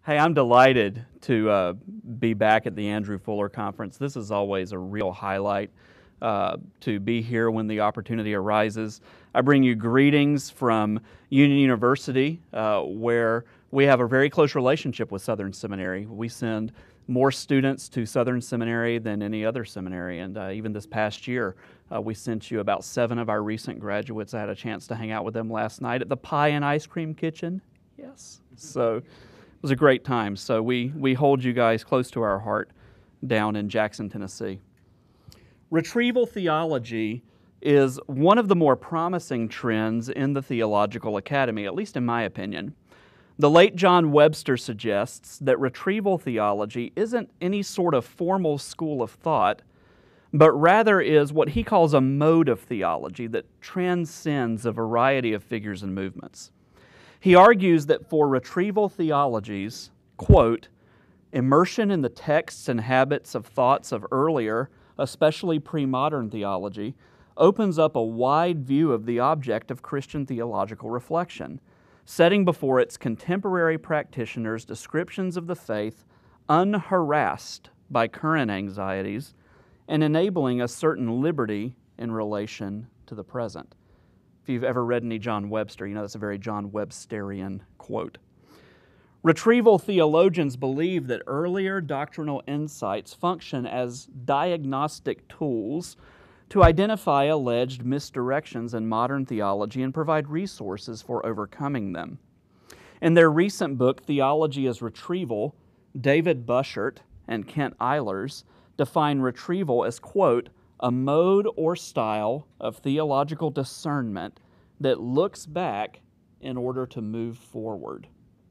Hey, I'm delighted to be back at the Andrew Fuller Conference. This is always a real highlight to be here when the opportunity arises. I bring you greetings from Union University, where we have a very close relationship with Southern Seminary. We send more students to Southern Seminary than any other seminary, and even this past year, we sent you about 7 of our recent graduates. I had a chance to hang out with them last night at the Pie and Ice Cream Kitchen. Yes, so it was a great time. So we hold you guys close to our heart down in Jackson, Tennessee. Retrieval theology is one of the more promising trends in the theological academy, at least in my opinion. The late John Webster suggests that retrieval theology isn't any sort of formal school of thought, but rather is what he calls a mode of theology that transcends a variety of figures and movements. He argues that for retrieval theologies, quote, immersion in the texts and habits of thoughts of earlier, especially pre-modern theology, opens up a wide view of the object of Christian theological reflection, setting before its contemporary practitioners descriptions of the faith unharassed by current anxieties and enabling a certain liberty in relation to the present. If you've ever read any John Webster, you know that's a very John Websterian quote. Retrieval theologians believe that earlier doctrinal insights function as diagnostic tools to identify alleged misdirections in modern theology and provide resources for overcoming them. In their recent book, Theology as Retrieval, David Buschert and Kent Eilers define retrieval as, quote, a mode or style of theological discernment that looks back in order to move forward.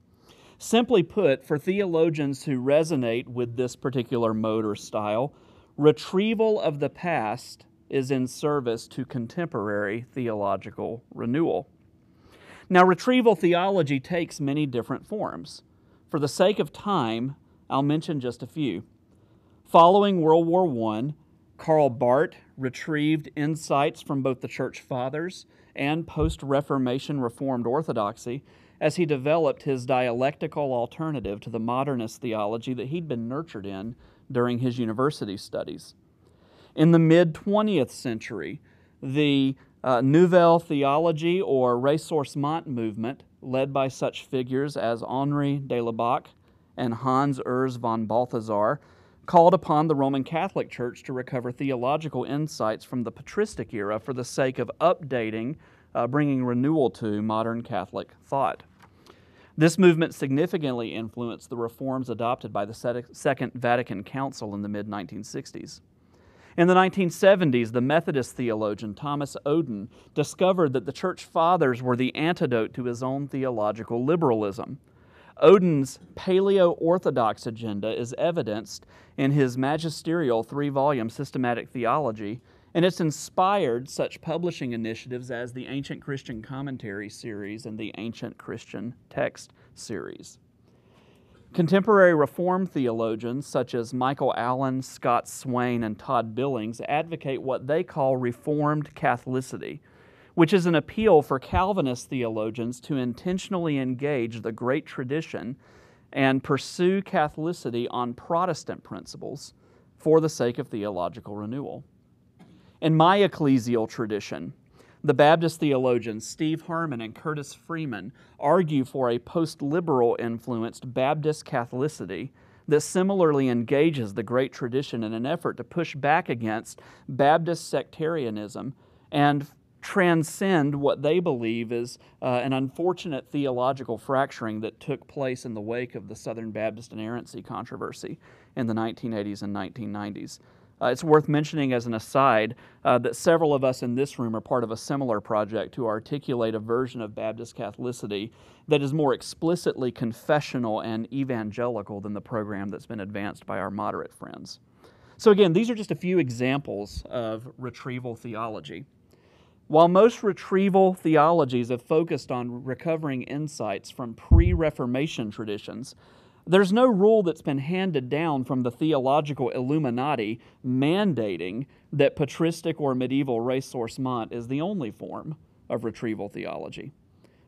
Simply put, for theologians who resonate with this particular mode or style, retrieval of the past is in service to contemporary theological renewal. Now, retrieval theology takes many different forms. For the sake of time, I'll mention just a few. Following World War I, Karl Barth retrieved insights from both the Church Fathers and post-Reformation Reformed Orthodoxy as he developed his dialectical alternative to the modernist theology that he'd been nurtured in during his university studies. In the mid-20th century, the Nouvelle Theology or ressourcement movement, led by such figures as Henri de Labac and Hans Urs von Balthasar, called upon the Roman Catholic Church to recover theological insights from the patristic era for the sake of updating, bringing renewal to modern Catholic thought. This movement significantly influenced the reforms adopted by the Second Vatican Council in the mid-1960s. In the 1970s, the Methodist theologian Thomas Oden discovered that the Church Fathers were the antidote to his own theological liberalism. Oden's Paleo-Orthodox agenda is evidenced in his magisterial 3-volume Systematic Theology, and it's inspired such publishing initiatives as the Ancient Christian Commentary series and the Ancient Christian Text series. Contemporary Reformed theologians such as Michael Allen, Scott Swain, and Todd Billings advocate what they call Reformed Catholicity, which is an appeal for Calvinist theologians to intentionally engage the great tradition and pursue Catholicity on Protestant principles for the sake of theological renewal. In my ecclesial tradition, the Baptist theologians Steve Harmon and Curtis Freeman argue for a post-liberal influenced Baptist Catholicity that similarly engages the great tradition in an effort to push back against Baptist sectarianism and transcend what they believe is an unfortunate theological fracturing that took place in the wake of the Southern Baptist inerrancy controversy in the 1980s and 1990s. It's worth mentioning as an aside that several of us in this room are part of a similar project to articulate a version of Baptist Catholicity that is more explicitly confessional and evangelical than the program that's been advanced by our moderate friends. So again, these are just a few examples of retrieval theology. While most retrieval theologies have focused on recovering insights from pre-Reformation traditions, there's no rule that's been handed down from the theological Illuminati mandating that patristic or medieval ressourcement is the only form of retrieval theology.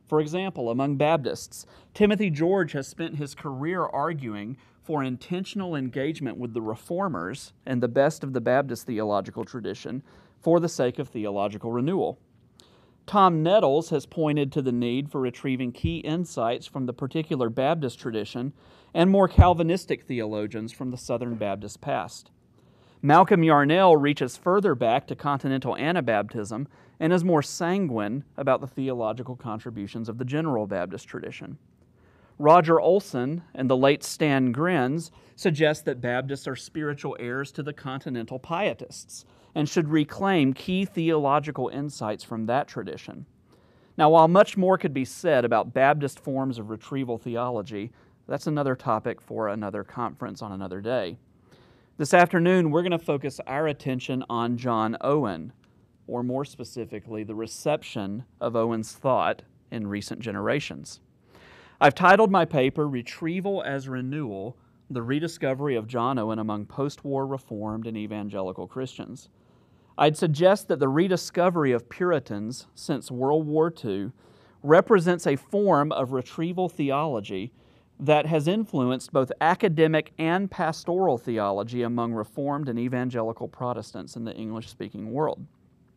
For example, among Baptists, Timothy George has spent his career arguing for intentional engagement with the Reformers and the best of the Baptist theological tradition for the sake of theological renewal. Tom Nettles has pointed to the need for retrieving key insights from the particular Baptist tradition and more Calvinistic theologians from the Southern Baptist past. Malcolm Yarnell reaches further back to continental Anabaptism and is more sanguine about the theological contributions of the General Baptist tradition. Roger Olson and the late Stan Grins suggest that Baptists are spiritual heirs to the continental Pietists and should reclaim key theological insights from that tradition. Now, while much more could be said about Baptist forms of retrieval theology, that's another topic for another conference on another day. This afternoon, we're going to focus our attention on John Owen, or more specifically, the reception of Owen's thought in recent generations. I've titled my paper, Retrieval as Renewal, the Rediscovery of John Owen Among Post-War Reformed and Evangelical Christians. I'd suggest that the rediscovery of Puritans since World War II represents a form of retrieval theology that has influenced both academic and pastoral theology among Reformed and Evangelical Protestants in the English-speaking world.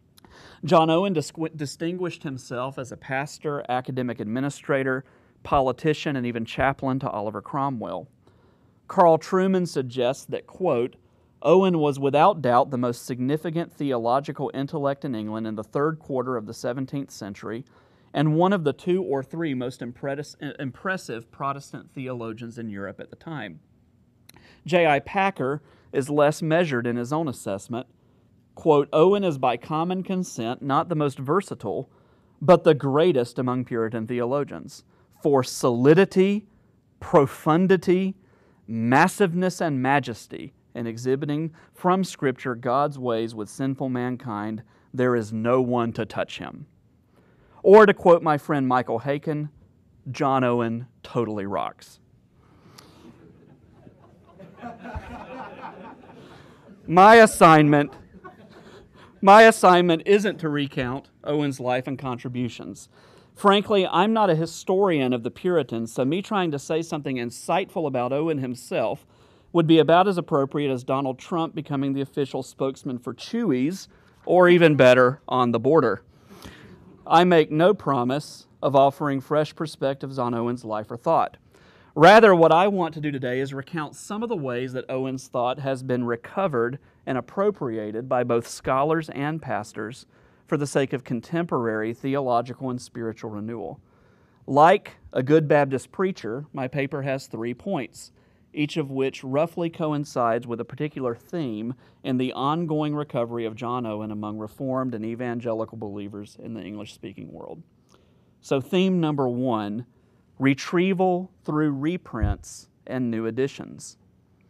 John Owen distinguished himself as a pastor, academic administrator, politician, and even chaplain to Oliver Cromwell. Carl Trueman suggests that, quote, Owen was without doubt the most significant theological intellect in England in the third quarter of the 17th century and one of the 2 or 3 most impressive Protestant theologians in Europe at the time. J.I. Packer is less measured in his own assessment. Quote, Owen is by common consent not the most versatile, but the greatest among Puritan theologians for solidity, profundity, massiveness, and majesty in exhibiting from Scripture God's ways with sinful mankind. There is no one to touch him. Or to quote my friend Michael Haken, John Owen totally rocks. My assignment isn't to recount Owen's life and contributions. Frankly, I'm not a historian of the Puritans, so me trying to say something insightful about Owen himself would be about as appropriate as Donald Trump becoming the official spokesman for Chewy's, or even better, On the Border. I make no promise of offering fresh perspectives on Owen's life or thought. Rather, what I want to do today is recount some of the ways that Owen's thought has been recovered and appropriated by both scholars and pastors for the sake of contemporary theological and spiritual renewal. Like a good Baptist preacher, my paper has 3 points, each of which roughly coincides with a particular theme in the ongoing recovery of John Owen among Reformed and Evangelical believers in the English-speaking world. So theme number 1, retrieval through reprints and new editions.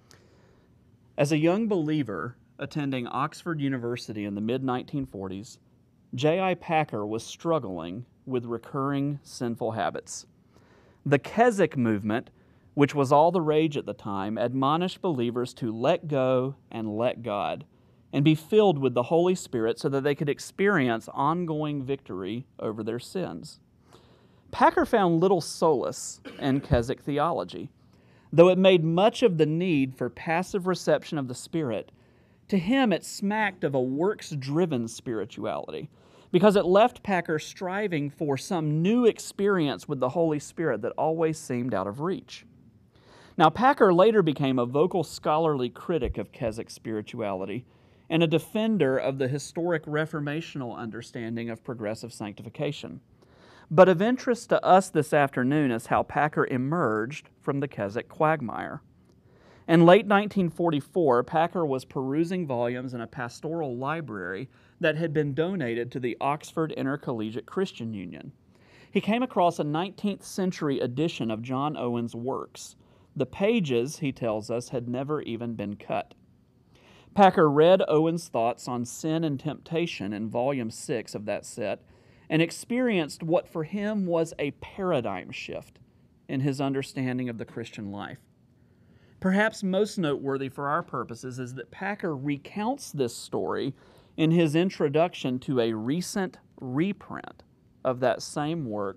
As a young believer attending Oxford University in the mid-1940s, J.I. Packer was struggling with recurring sinful habits. The Keswick movement, which was all the rage at the time, admonished believers to let go and let God and be filled with the Holy Spirit so that they could experience ongoing victory over their sins. Packer found little solace in Keswick theology. Though it made much of the need for passive reception of the Spirit, to him it smacked of a works-driven spirituality because it left Packer striving for some new experience with the Holy Spirit that always seemed out of reach. Now, Packer later became a vocal scholarly critic of Keswick spirituality and a defender of the historic reformational understanding of progressive sanctification. But of interest to us this afternoon is how Packer emerged from the Keswick quagmire. In late 1944, Packer was perusing volumes in a pastoral library that had been donated to the Oxford Intercollegiate Christian Union. He came across a 19th century edition of John Owen's works. The pages, he tells us, had never even been cut. Packer read Owen's thoughts on sin and temptation in volume 6 of that set and experienced what for him was a paradigm shift in his understanding of the Christian life. Perhaps most noteworthy for our purposes is that Packer recounts this story in his introduction to a recent reprint of that same work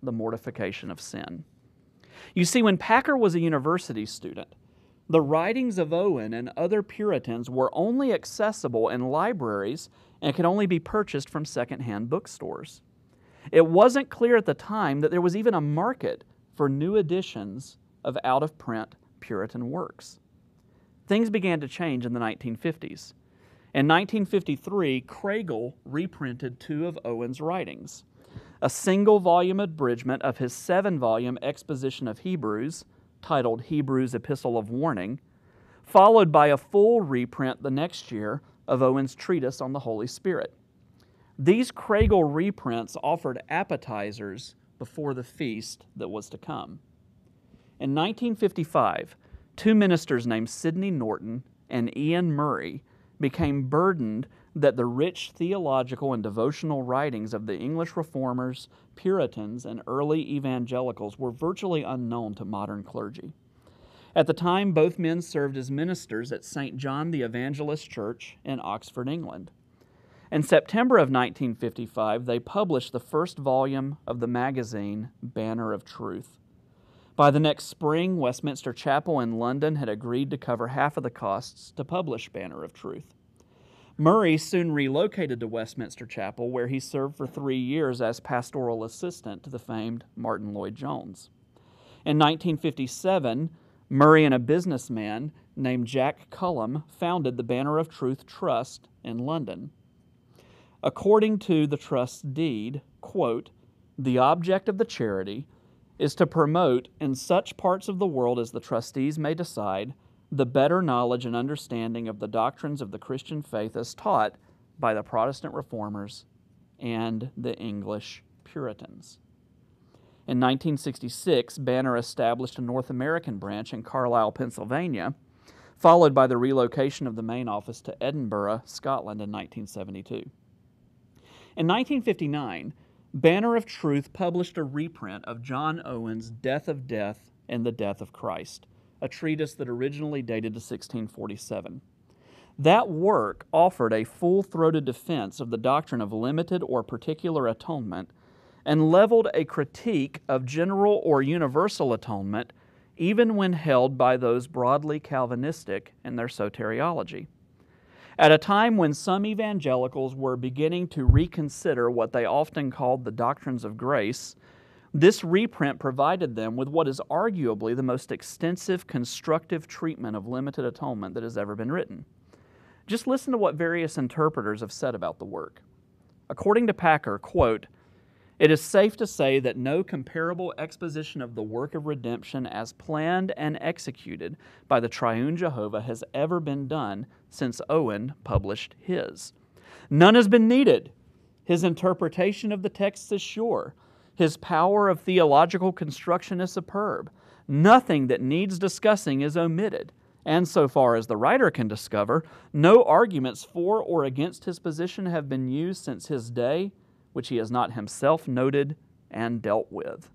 the mortification of sin. You see, when Packer was a university student, the writings of Owen and other Puritans were only accessible in libraries and could only be purchased from secondhand bookstores. It wasn't clear at the time that there was even a market for new editions of out-of-print Puritan works. Things began to change in the 1950s. In 1953, Craigle reprinted 2 of Owen's writings, a single-volume abridgment of his 7-volume exposition of Hebrews, titled Hebrews Epistle of Warning, followed by a full reprint the next year of Owen's treatise on the Holy Spirit. These Craigle reprints offered appetizers before the feast that was to come. In 1955, 2 ministers named Sidney Norton and Ian Murray became burdened that the rich theological and devotional writings of the English Reformers, Puritans, and early evangelicals were virtually unknown to modern clergy. At the time, both men served as ministers at St. John the Evangelist Church in Oxford, England. In September of 1955, they published the first volume of the magazine Banner of Truth. By the next spring, Westminster Chapel in London had agreed to cover half of the costs to publish Banner of Truth. Murray soon relocated to Westminster Chapel, where he served for 3 years as pastoral assistant to the famed Martin Lloyd-Jones. In 1957, Murray and a businessman named Jack Cullum founded the Banner of Truth Trust in London. According to the trust's deed, quote, "The object of the charity is to promote in such parts of the world as the trustees may decide the better knowledge and understanding of the doctrines of the Christian faith as taught by the Protestant Reformers and the English Puritans." In 1966, Banner established a North American branch in Carlisle, Pennsylvania, followed by the relocation of the main office to Edinburgh, Scotland in 1972. In 1959, Banner of Truth published a reprint of John Owen's Death of Death and the Death of Christ, a treatise that originally dated to 1647. That work offered a full-throated defense of the doctrine of limited or particular atonement and leveled a critique of general or universal atonement, even when held by those broadly Calvinistic in their soteriology. At a time when some evangelicals were beginning to reconsider what they often called the doctrines of grace, this reprint provided them with what is arguably the most extensive constructive treatment of limited atonement that has ever been written. Just listen to what various interpreters have said about the work. According to Packer, quote, "It is safe to say that no comparable exposition of the work of redemption as planned and executed by the triune Jehovah has ever been done since Owen published his. None has been needed. His interpretation of the texts is sure. His power of theological construction is superb. Nothing that needs discussing is omitted. And so far as the writer can discover, no arguments for or against his position have been used since his day, which he has not himself noted and dealt with."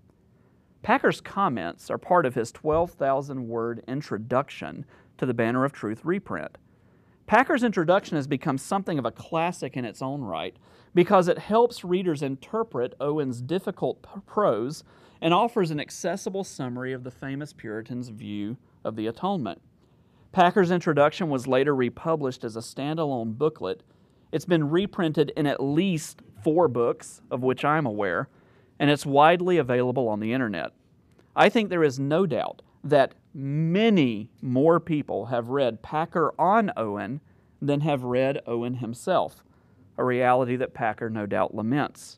Packer's comments are part of his 12,000-word introduction to the Banner of Truth reprint. Packer's introduction has become something of a classic in its own right because it helps readers interpret Owen's difficult prose and offers an accessible summary of the famous Puritan's view of the atonement. Packer's introduction was later republished as a standalone booklet. It's been reprinted in at least 4 books, of which I'm aware, and it's widely available on the internet. I think there is no doubt that many more people have read Packer on Owen than have read Owen himself, a reality that Packer no doubt laments.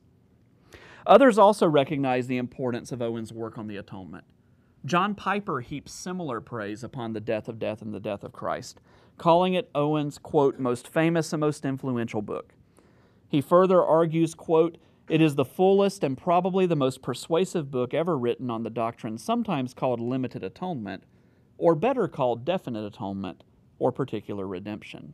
Others also recognize the importance of Owen's work on the atonement. John Piper heaps similar praise upon the Death of Death and the Death of Christ, calling it Owen's, quote, "most famous and most influential book." He further argues, quote, "It is the fullest and probably the most persuasive book ever written on the doctrine sometimes called limited atonement, or better called definite atonement, or particular redemption."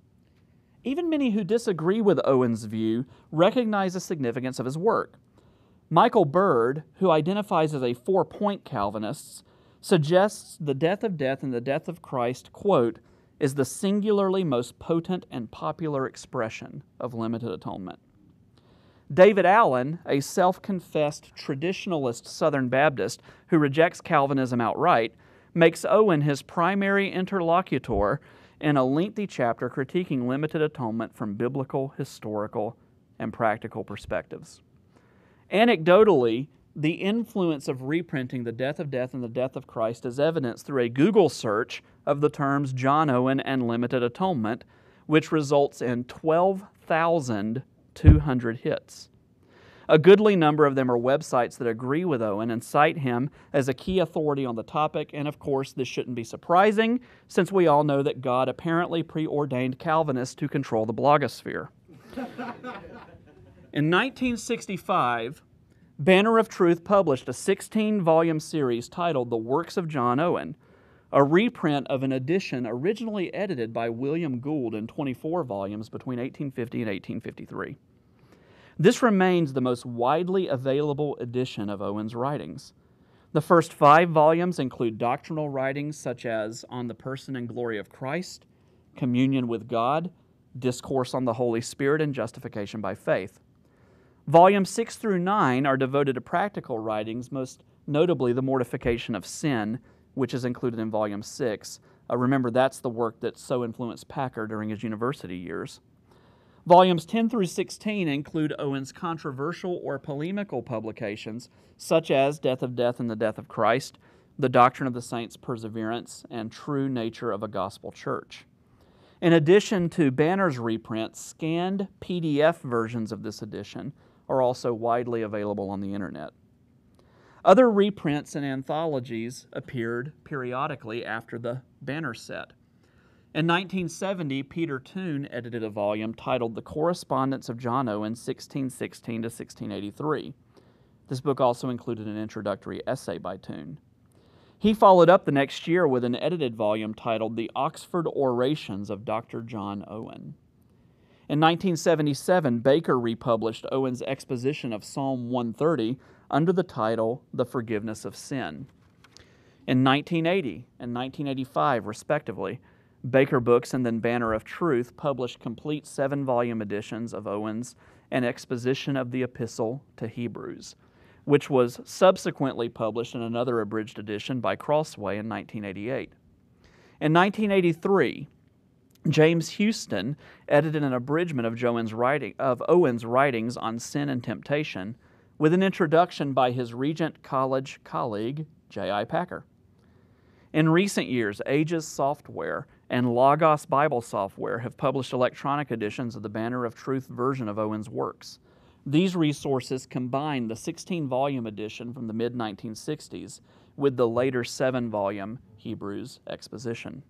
Even many who disagree with Owen's view recognize the significance of his work. Michael Bird, who identifies as a 4-point Calvinist, suggests the Death of Death and the Death of Christ, quote, "is the singularly most potent and popular expression of limited atonement." David Allen, a self-confessed traditionalist Southern Baptist who rejects Calvinism outright, makes Owen his primary interlocutor in a lengthy chapter critiquing limited atonement from biblical, historical, and practical perspectives. Anecdotally, the influence of reprinting The Death of Death and the Death of Christ is evidenced through a Google search of the terms John Owen and limited atonement, which results in 12,200 hits. A goodly number of them are websites that agree with Owen and cite him as a key authority on the topic, and of course this shouldn't be surprising since we all know that God apparently preordained Calvinists to control the blogosphere. In 1965, Banner of Truth published a 16-volume series titled The Works of John Owen, a reprint of an edition originally edited by William Gould in 24 volumes between 1850 and 1853. This remains the most widely available edition of Owen's writings. The first 5 volumes include doctrinal writings such as On the Person and Glory of Christ, Communion with God, Discourse on the Holy Spirit, and Justification by Faith. Volumes 6 through 9 are devoted to practical writings, most notably The Mortification of Sin, which is included in Volume 6. Remember, that's the work that so influenced Packer during his university years. Volumes 10 through 16 include Owen's controversial or polemical publications, such as Death of Death and the Death of Christ, The Doctrine of the Saints' Perseverance, and True Nature of a Gospel Church. In addition to Banner's reprints, scanned PDF versions of this edition are also widely available on the internet. Other reprints and anthologies appeared periodically after the Banner set. In 1970, Peter Toon edited a volume titled The Correspondence of John Owen, 1616 to 1683. This book also included an introductory essay by Toon. He followed up the next year with an edited volume titled The Oxford Orations of Dr. John Owen. In 1977, Baker republished Owen's exposition of Psalm 130 under the title The Forgiveness of Sin. In 1980 and 1985, respectively, Baker Books and then Banner of Truth published complete 7-volume editions of Owen's An Exposition of the Epistle to Hebrews, which was subsequently published in another abridged edition by Crossway in 1988. In 1983, James Houston edited an abridgment of Owen's writings on sin and temptation with an introduction by his Regent College colleague, J.I. Packer. In recent years, Aegis Software and Logos Bible Software have published electronic editions of the Banner of Truth version of Owen's works. These resources combine the 16-volume edition from the mid-1960s with the later 7-volume Hebrews exposition.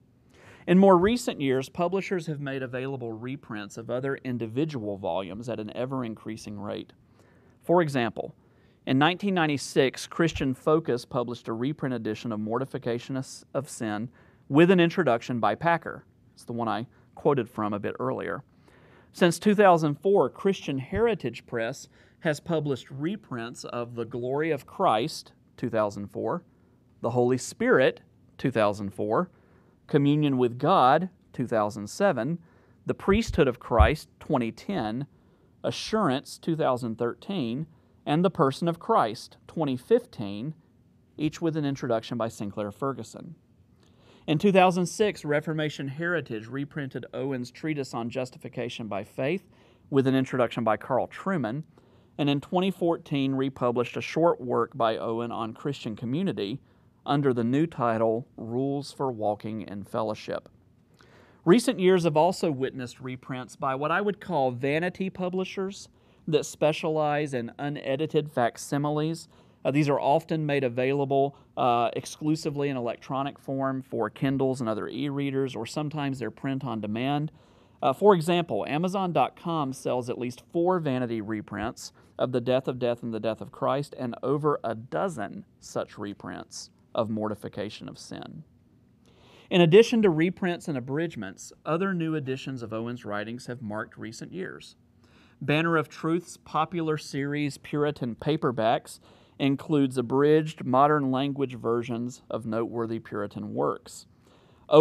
In more recent years, publishers have made available reprints of other individual volumes at an ever-increasing rate. For example, in 1996, Christian Focus published a reprint edition of Mortification of Sin with an introduction by Packer. It's the one I quoted from a bit earlier. Since 2004, Christian Heritage Press has published reprints of The Glory of Christ, 2004, The Holy Spirit, 2004, Communion with God, 2007, The Priesthood of Christ, 2010, Assurance, 2013, and The Person of Christ, 2015, each with an introduction by Sinclair Ferguson. In 2006, Reformation Heritage reprinted Owen's treatise on justification by faith with an introduction by Carl Trueman, and in 2014 republished a short work by Owen on Christian community under the new title, Rules for Walking in Fellowship. Recent years have also witnessed reprints by what I would call vanity publishers that specialize in unedited facsimiles. These are often made available exclusively in electronic form for Kindles and other e-readers, or sometimes they're print on demand. For example, Amazon.com sells at least 4 vanity reprints of The Death of Death and the Death of Christ, and over a dozen such reprints of Mortification of Sin. In addition to reprints and abridgments, other new editions of Owen's writings have marked recent years. Banner of Truth's popular series Puritan paperbacks includes abridged modern language versions of noteworthy Puritan works.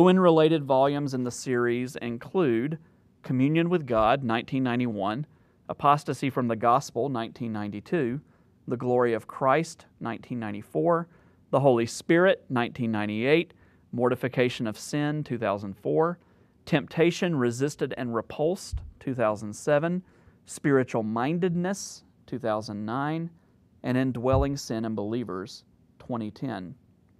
Owen-related volumes in the series include Communion with God, 1991, Apostasy from the Gospel, 1992, The Glory of Christ, 1994, The Holy Spirit, 1998, Mortification of Sin, 2004, Temptation, Resisted and Repulsed, 2007, Spiritual Mindedness, 2009, and Indwelling Sin in Believers, 2010.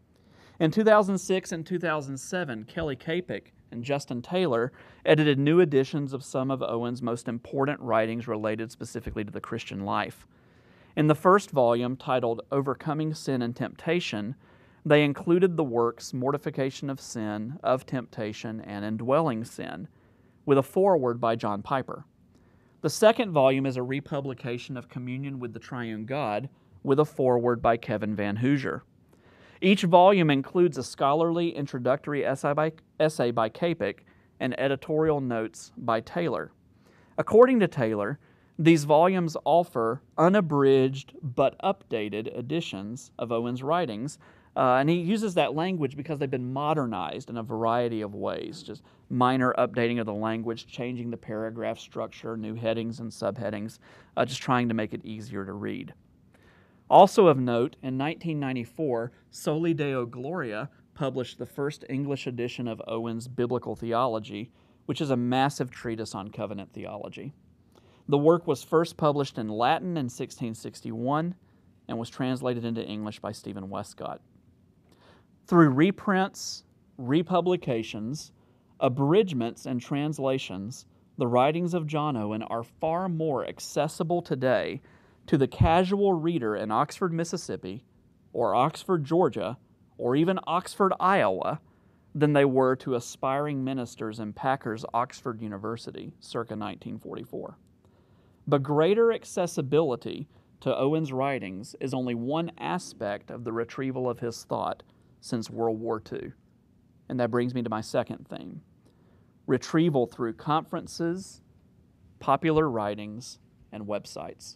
In 2006 and 2007, Kelly Capick and Justin Taylor edited new editions of some of Owen's most important writings related specifically to the Christian life. In the first volume, titled Overcoming Sin and Temptation, they included the works Mortification of Sin, Of Temptation, and Indwelling Sin, with a foreword by John Piper. The second volume is a republication of Communion with the Triune God, with a foreword by Kevin Van Hoosier. Each volume includes a scholarly introductory essay by Capick and editorial notes by Taylor. According to Taylor, these volumes offer unabridged but updated editions of Owen's writings, and he uses that language because they've been modernized in a variety of ways, just minor updating of the language, changing the paragraph structure, new headings and subheadings, just trying to make it easier to read. Also of note, in 1994, Soli Deo Gloria published the first English edition of Owen's Biblical Theology, which is a massive treatise on covenant theology. The work was first published in Latin in 1661 and was translated into English by Stephen Westcott. Through reprints, republications, abridgments, and translations, the writings of John Owen are far more accessible today to the casual reader in Oxford, Mississippi, or Oxford, Georgia, or even Oxford, Iowa, than they were to aspiring ministers in Packer's Oxford University circa 1944. But greater accessibility to Owen's writings is only one aspect of the retrieval of his thought since World War II. And that brings me to my second theme: retrieval through conferences, popular writings, and websites.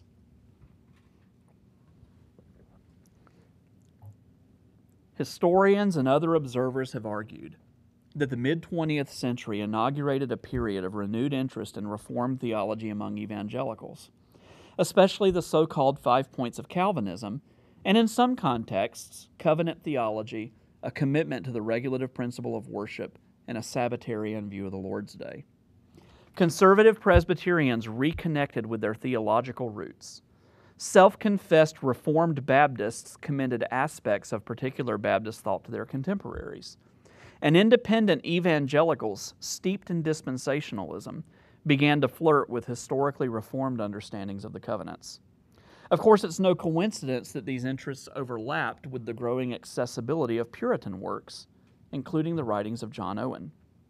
Historians and other observers have argued that the mid-20th century inaugurated a period of renewed interest in Reformed theology among evangelicals, especially the so-called 5 points of Calvinism, and in some contexts, covenant theology, a commitment to the regulative principle of worship, and a Sabbatarian view of the Lord's Day. Conservative Presbyterians reconnected with their theological roots. Self-confessed Reformed Baptists commended aspects of particular Baptist thought to their contemporaries. And independent evangelicals, steeped in dispensationalism, began to flirt with historically Reformed understandings of the covenants. Of course, it's no coincidence that these interests overlapped with the growing accessibility of Puritan works, including the writings of John Owen.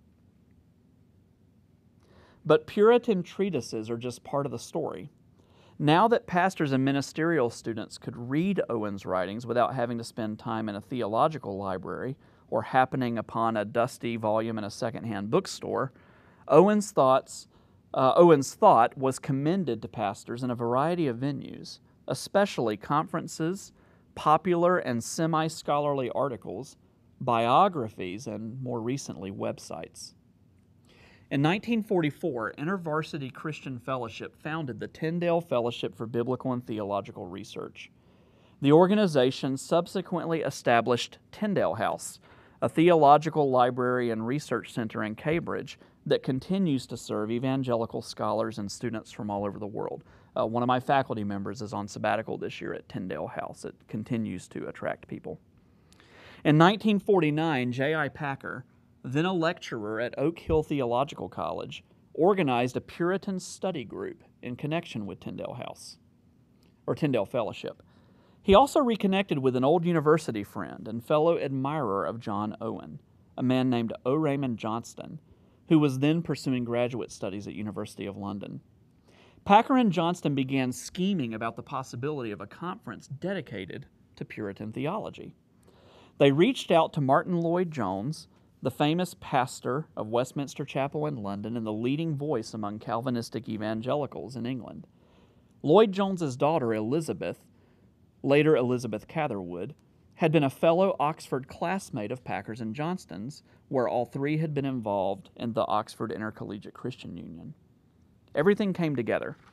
But Puritan treatises are just part of the story. Now that pastors and ministerial students could read Owen's writings without having to spend time in a theological library or happening upon a dusty volume in a secondhand bookstore, Owen's thought was commended to pastors in a variety of venues, especially conferences, popular and semi-scholarly articles, biographies, and more recently, websites. In 1944, InterVarsity Christian Fellowship founded the Tyndale Fellowship for Biblical and Theological Research. The organization subsequently established Tyndale House, a theological library and research center in Cambridge that continues to serve evangelical scholars and students from all over the world. One of my faculty members is on sabbatical this year at Tyndale House. It continues to attract people. In 1949, J.I. Packer, then a lecturer at Oak Hill Theological College, organized a Puritan study group in connection with Tyndale Fellowship. He also reconnected with an old university friend and fellow admirer of John Owen, a man named O. Raymond Johnston, who was then pursuing graduate studies at University of London. Packer and Johnston began scheming about the possibility of a conference dedicated to Puritan theology. They reached out to Martin Lloyd-Jones, the famous pastor of Westminster Chapel in London and the leading voice among Calvinistic evangelicals in England. Lloyd-Jones's daughter, Elizabeth, later Elizabeth Catherwood, had been a fellow Oxford classmate of Packer's and Johnston's, where all three had been involved in the Oxford Intercollegiate Christian Union. Everything came together,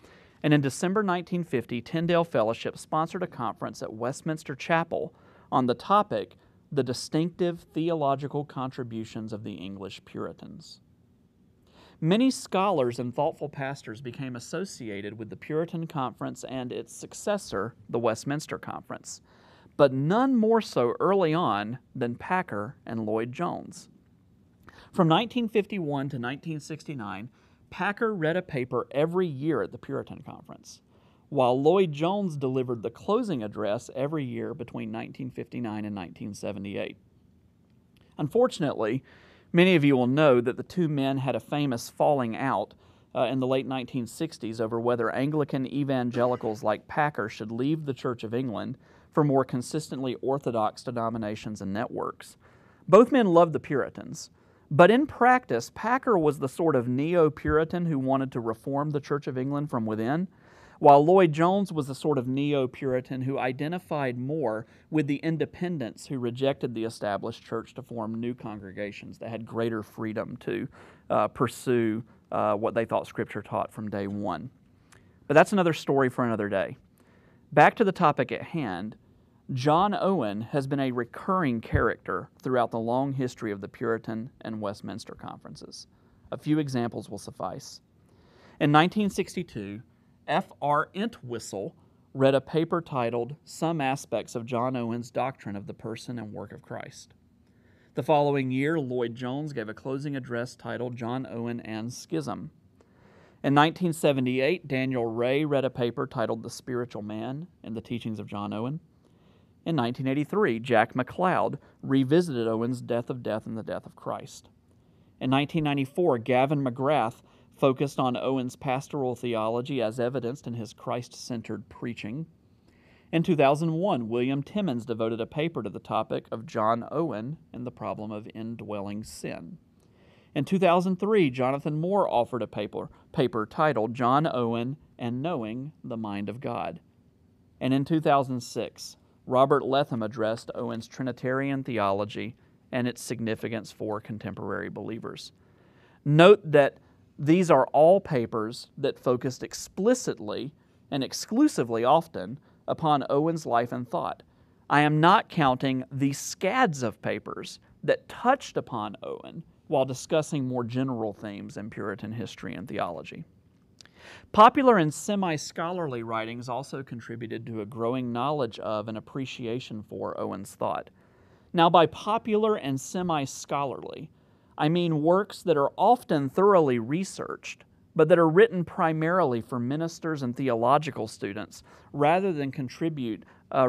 And in December 1950, Tyndale Fellowship sponsored a conference at Westminster Chapel on the topic, The Distinctive Theological Contributions of the English Puritans. Many scholars and thoughtful pastors became associated with the Puritan Conference and its successor, the Westminster Conference, but none more so early on than Packer and Lloyd Jones. From 1951 to 1969, Packer read a paper every year at the Puritan Conference, while Lloyd Jones delivered the closing address every year between 1959 and 1978. Unfortunately, many of you will know that the two men had a famous falling out in the late 1960s over whether Anglican evangelicals like Packer should leave the Church of England for more consistently orthodox denominations and networks. Both men loved the Puritans, but in practice, Packer was the sort of neo-Puritan who wanted to reform the Church of England from within, while Lloyd Jones was the sort of neo-Puritan who identified more with the independents who rejected the established church to form new congregations that had greater freedom to pursue what they thought Scripture taught from day one. But that's another story for another day. Back to the topic at hand, John Owen has been a recurring character throughout the long history of the Puritan and Westminster conferences. A few examples will suffice. In 1962, F.R. Entwistle read a paper titled Some Aspects of John Owen's Doctrine of the Person and Work of Christ. The following year, Lloyd Jones gave a closing address titled John Owen and Schism. In 1978, Daniel Ray read a paper titled The Spiritual Man and the Teachings of John Owen. In 1983, Jack MacLeod revisited Owen's Death of Death and the Death of Christ. In 1994, Gavin McGrath focused on Owen's pastoral theology as evidenced in his Christ-centered preaching. In 2001, William Timmons devoted a paper to the topic of John Owen and the problem of indwelling sin. In 2003, Jonathan Moore offered a paper titled John Owen and Knowing the Mind of God. And in 2006, Robert Letham addressed Owen's Trinitarian theology and its significance for contemporary believers. Note that these are all papers that focused explicitly and exclusively often upon Owen's life and thought. I am not counting the scads of papers that touched upon Owen while discussing more general themes in Puritan history and theology. Popular and semi-scholarly writings also contributed to a growing knowledge of and appreciation for Owen's thought. Now, by popular and semi-scholarly, I mean works that are often thoroughly researched, but that are written primarily for ministers and theological students rather than to contribute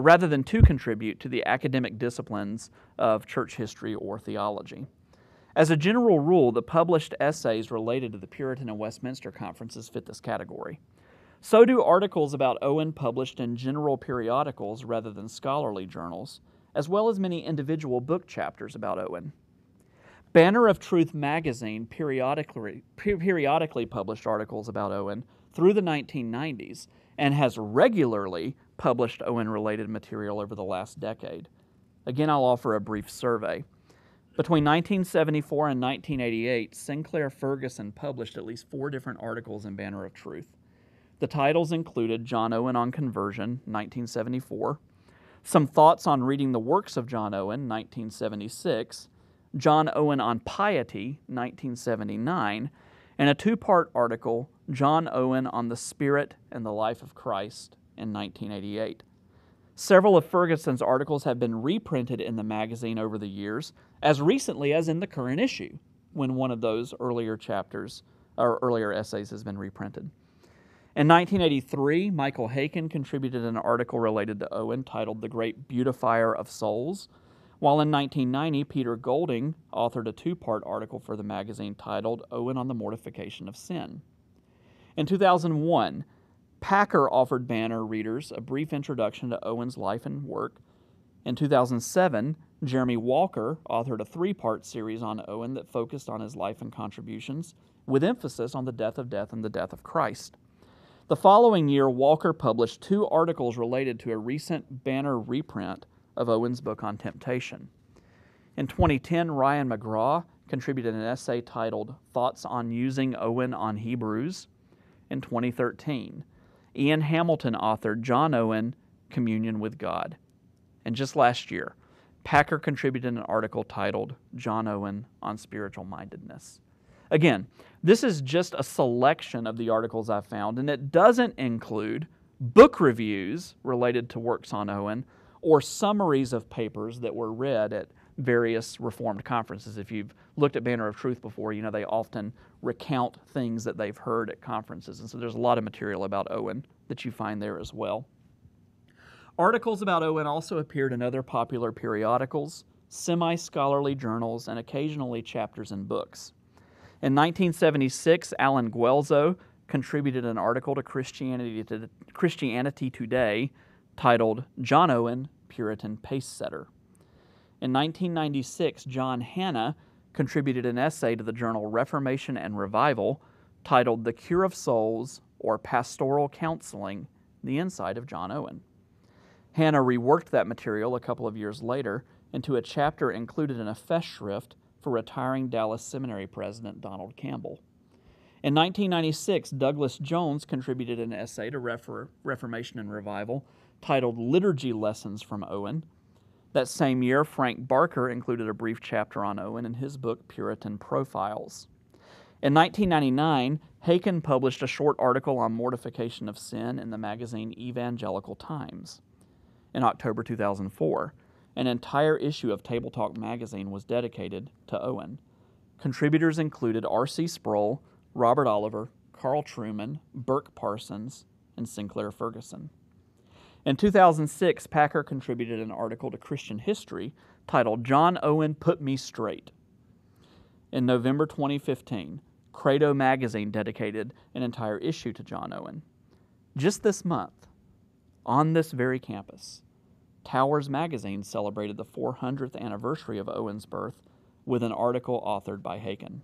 to the academic disciplines of church history or theology. As a general rule, the published essays related to the Puritan and Westminster conferences fit this category. So do articles about Owen published in general periodicals rather than scholarly journals, as well as many individual book chapters about Owen. Banner of Truth magazine periodically published articles about Owen through the 1990s and has regularly published Owen-related material over the last decade. Again, I'll offer a brief survey. Between 1974 and 1988, Sinclair Ferguson published at least 4 different articles in Banner of Truth. The titles included John Owen on Conversion, 1974, Some Thoughts on Reading the Works of John Owen, 1976, John Owen on Piety, 1979, and a 2-part article, John Owen on the Spirit and the Life of Christ, in 1988. Several of Ferguson's articles have been reprinted in the magazine over the years, as recently as in the current issue, when one of those earlier chapters or earlier essays has been reprinted. In 1983, Michael Haykin contributed an article related to Owen titled The Great Beautifier of Souls, while in 1990, Peter Golding authored a 2-part article for the magazine titled Owen on the Mortification of Sin. In 2001, Packer offered Banner readers a brief introduction to Owen's life and work. In 2007, Jeremy Walker authored a 3-part series on Owen that focused on his life and contributions, with emphasis on the death of death and the death of Christ. The following year, Walker published 2 articles related to a recent Banner reprint of Owen's book on temptation. In 2010, Ryan McGraw contributed an essay titled Thoughts on Using Owen on Hebrews. In 2013, Ian Hamilton authored John Owen, Communion with God. And just last year, Packer contributed an article titled John Owen on Spiritual Mindedness. Again, this is just a selection of the articles I found, and it doesn't include book reviews related to works on Owen or summaries of papers that were read at various Reformed conferences. If you've looked at Banner of Truth before, you know they often recount things that they've heard at conferences, and so there's a lot of material about Owen that you find there as well. Articles about Owen also appeared in other popular periodicals, semi-scholarly journals, and occasionally chapters in books. In 1976, Alan Guelzo contributed an article to Christianity Today titled John Owen, Puritan Pacesetter. In 1996, John Hanna contributed an essay to the journal Reformation and Revival titled The Cure of Souls, or Pastoral Counseling, the Insight of John Owen. Hanna reworked that material a couple of years later into a chapter included in a Festschrift for retiring Dallas Seminary President Donald Campbell. In 1996, Douglas Jones contributed an essay to Reformation and Revival titled Liturgy Lessons from Owen. That same year, Frank Barker included a brief chapter on Owen in his book Puritan Profiles. In 1999, Haken published a short article on mortification of sin in the magazine Evangelical Times. In October 2004, an entire issue of Table Talk magazine was dedicated to Owen. Contributors included R.C. Sproul, Robert Oliver, Carl Trueman, Burke Parsons, and Sinclair Ferguson. In 2006, Packer contributed an article to Christian History titled John Owen Put Me Straight. In November 2015, Credo magazine dedicated an entire issue to John Owen. Just this month, on this very campus, Towers magazine celebrated the 400th anniversary of Owen's birth with an article authored by Haken.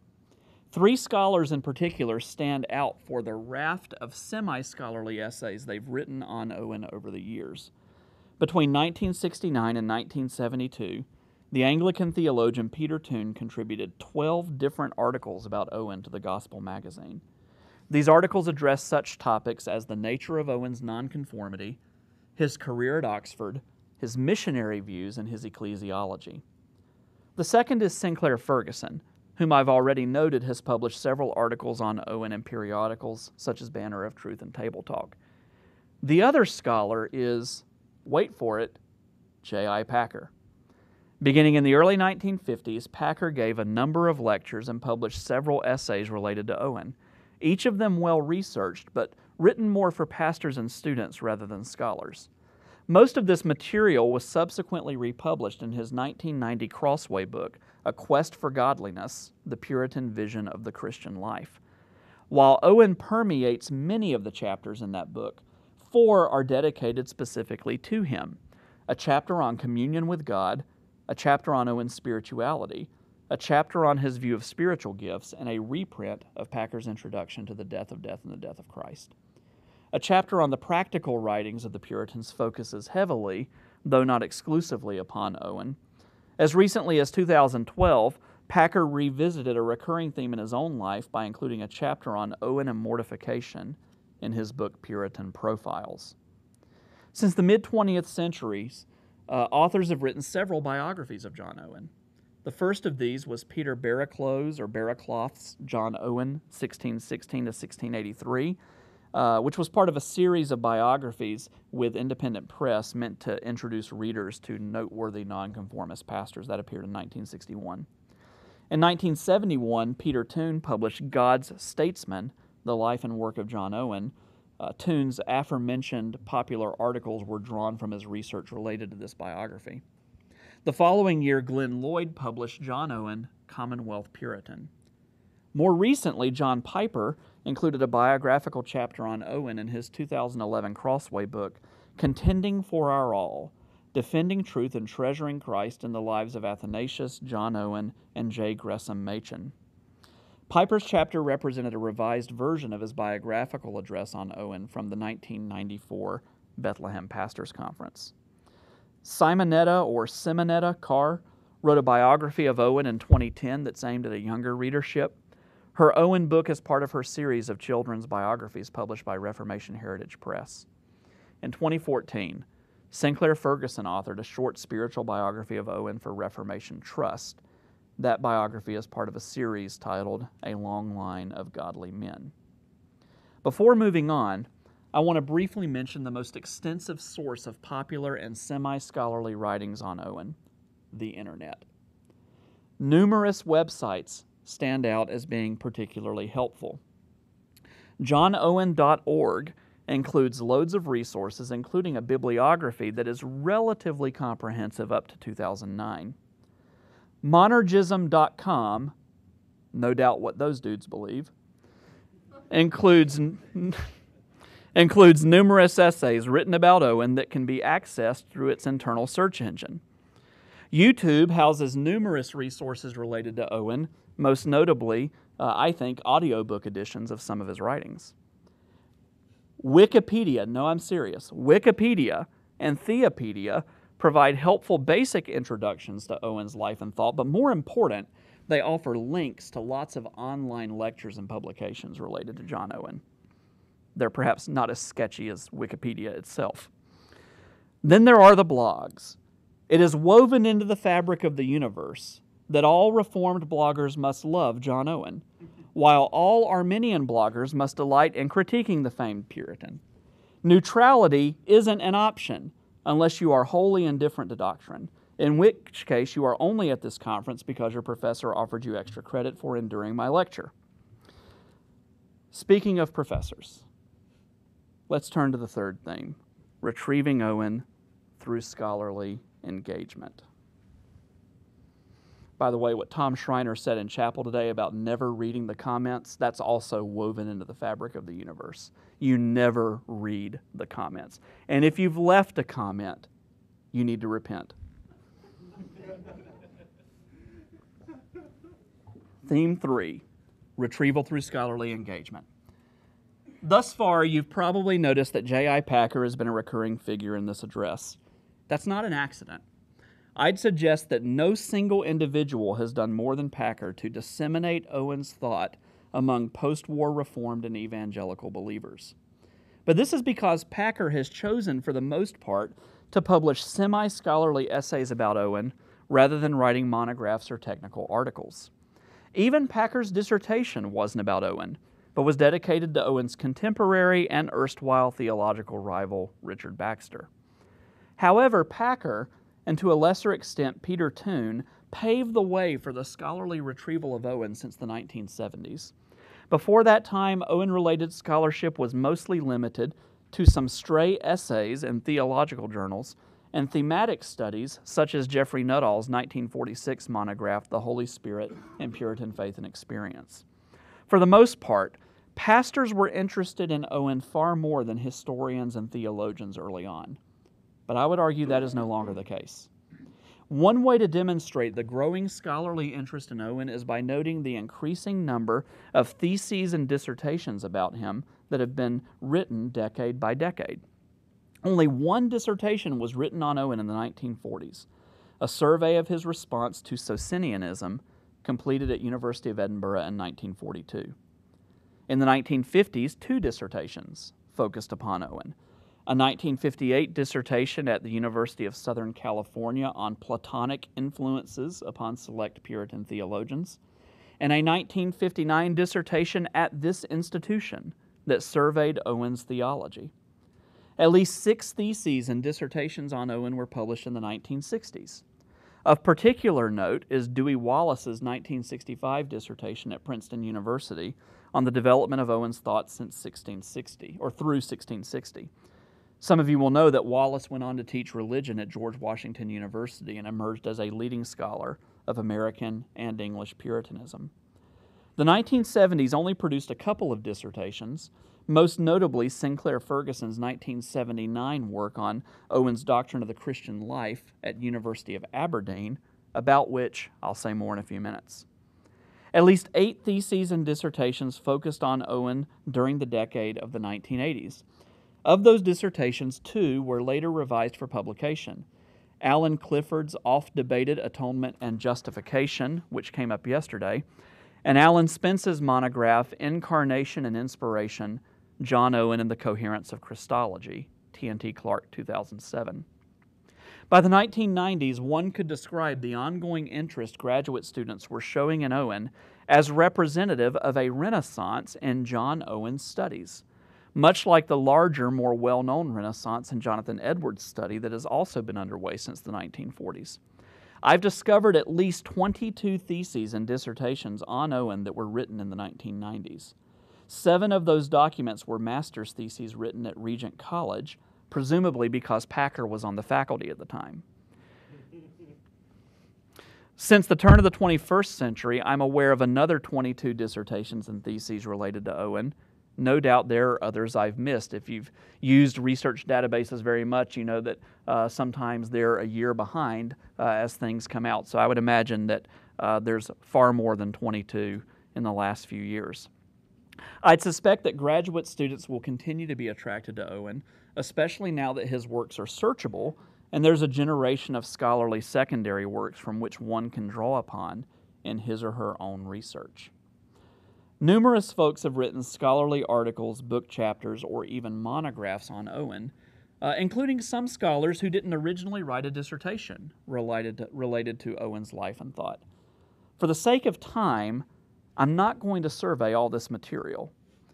Three scholars in particular stand out for the raft of semi-scholarly essays they've written on Owen over the years. Between 1969 and 1972, the Anglican theologian Peter Toon contributed 12 different articles about Owen to the Gospel magazine. These articles address such topics as the nature of Owen's nonconformity, his career at Oxford, his missionary views, and his ecclesiology. The second is Sinclair Ferguson, whom I've already noted has published several articles on Owen in periodicals such as Banner of Truth and Table Talk. The other scholar is, wait for it, J.I. Packer. Beginning in the early 1950s, Packer gave a number of lectures and published several essays related to Owen, each of them well-researched, but written more for pastors and students rather than scholars. Most of this material was subsequently republished in his 1990 Crossway book, A Quest for Godliness, The Puritan Vision of the Christian Life. While Owen permeates many of the chapters in that book, 4 are dedicated specifically to him: a chapter on communion with God, a chapter on Owen's spirituality, a chapter on his view of spiritual gifts, and a reprint of Packer's introduction to the death of death and the death of Christ. A chapter on the practical writings of the Puritans focuses heavily, though not exclusively, upon Owen. As recently as 2012, Packer revisited a recurring theme in his own life by including a chapter on Owen and mortification in his book Puritan Profiles. Since the mid-20th centuries, authors have written several biographies of John Owen. The first of these was Peter Barraclough's John Owen, 1616 to 1683, which was part of a series of biographies with Independent Press meant to introduce readers to noteworthy nonconformist pastors. That appeared in 1961. In 1971, Peter Toon published God's Statesman, The Life and Work of John Owen. Toon's aforementioned popular articles were drawn from his research related to this biography. The following year, Glenn Lloyd published John Owen, Commonwealth Puritan. More recently, John Piper included a biographical chapter on Owen in his 2011 Crossway book, Contending for Our All, Defending Truth and Treasuring Christ in the Lives of Athanasius, John Owen, and J. Gresham Machen. Piper's chapter represented a revised version of his biographical address on Owen from the 1994 Bethlehem Pastors Conference. Simonetta Carr wrote a biography of Owen in 2010 that's aimed at a younger readership. Her Owen book is part of her series of children's biographies published by Reformation Heritage Press. In 2014, Sinclair Ferguson authored a short spiritual biography of Owen for Reformation Trust. That biography is part of a series titled A Long Line of Godly Men. Before moving on, I want to briefly mention the most extensive source of popular and semi-scholarly writings on Owen, the Internet. Numerous websites stand out as being particularly helpful. JohnOwen.org includes loads of resources, including a bibliography that is relatively comprehensive up to 2009. Monergism.com, no doubt what those dudes believe, includes numerous essays written about Owen that can be accessed through its internal search engine. YouTube houses numerous resources related to Owen, most notably, I think, audiobook editions of some of his writings. Wikipedia, no, I'm serious, Wikipedia and Theopedia provide helpful basic introductions to Owen's life and thought, but more important, they offer links to lots of online lectures and publications related to John Owen. They're perhaps not as sketchy as Wikipedia itself. Then there are the blogs. It is woven into the fabric of the universe that all Reformed bloggers must love John Owen, while all Arminian bloggers must delight in critiquing the famed Puritan. Neutrality isn't an option unless you are wholly indifferent to doctrine, in which case you are only at this conference because your professor offered you extra credit for enduring my lecture. Speaking of professors, let's turn to the third theme, retrieving Owen through scholarly engagement. By the way, what Tom Schreiner said in chapel today about never reading the comments, that's also woven into the fabric of the universe. You never read the comments. And if you've left a comment, you need to repent. Theme 3, retrieval through scholarly engagement. Thus far, you've probably noticed that J.I. Packer has been a recurring figure in this address. That's not an accident. I'd suggest that no single individual has done more than Packer to disseminate Owen's thought among post-war Reformed and evangelical believers. But this is because Packer has chosen, for the most part, to publish semi-scholarly essays about Owen rather than writing monographs or technical articles. Even Packer's dissertation wasn't about Owen, but was dedicated to Owen's contemporary and erstwhile theological rival, Richard Baxter. However, Packer, and to a lesser extent Peter Toon, paved the way for the scholarly retrieval of Owen since the 1970s. Before that time, Owen-related scholarship was mostly limited to some stray essays in theological journals and thematic studies such as Jeffrey Nuttall's 1946 monograph, The Holy Spirit in Puritan Faith and Experience. For the most part, pastors were interested in Owen far more than historians and theologians early on. But I would argue that is no longer the case. One way to demonstrate the growing scholarly interest in Owen is by noting the increasing number of theses and dissertations about him that have been written decade by decade. Only one dissertation was written on Owen in the 1940s, a survey of his response to Socinianism completed at University of Edinburgh in 1942. In the 1950s, 2 dissertations focused upon Owen. A 1958 dissertation at the University of Southern California on Platonic influences upon select Puritan theologians, and a 1959 dissertation at this institution that surveyed Owen's theology. At least 6 theses and dissertations on Owen were published in the 1960s. Of particular note is Dewey Wallace's 1965 dissertation at Princeton University on the development of Owen's thoughts since 1660, or through 1660. Some of you will know that Wallace went on to teach religion at George Washington University and emerged as a leading scholar of American and English Puritanism. The 1970s only produced a couple of dissertations, most notably Sinclair Ferguson's 1979 work on Owen's Doctrine of the Christian Life at University of Aberdeen, about which I'll say more in a few minutes. At least 8 theses and dissertations focused on Owen during the decade of the 1980s. Of those dissertations, 2 were later revised for publication. Alan Clifford's oft-debated Atonement and Justification, which came up yesterday, and Alan Spence's monograph, Incarnation and Inspiration, John Owen and the Coherence of Christology, T&T Clark, 2007. By the 1990s, one could describe the ongoing interest graduate students were showing in Owen as representative of a renaissance in John Owen's studies, much like the larger, more well-known renaissance in Jonathan Edwards' study that has also been underway since the 1940s. I've discovered at least 22 theses and dissertations on Owen that were written in the 1990s. 7 of those documents were master's theses written at Regent College, presumably because Packer was on the faculty at the time. Since the turn of the 21st century, I'm aware of another 22 dissertations and theses related to Owen. No doubt there are others I've missed. If you've used research databases very much, you know that sometimes they're a year behind as things come out. So I would imagine that there's far more than 22 in the last few years. I'd suspect that graduate students will continue to be attracted to Owen, especially now that his works are searchable and there's a generation of scholarly secondary works from which one can draw upon in his or her own research. Numerous folks have written scholarly articles, book chapters, or even monographs on Owen, including some scholars who didn't originally write a dissertation related to Owen's life and thought. For the sake of time, I'm not going to survey all this material.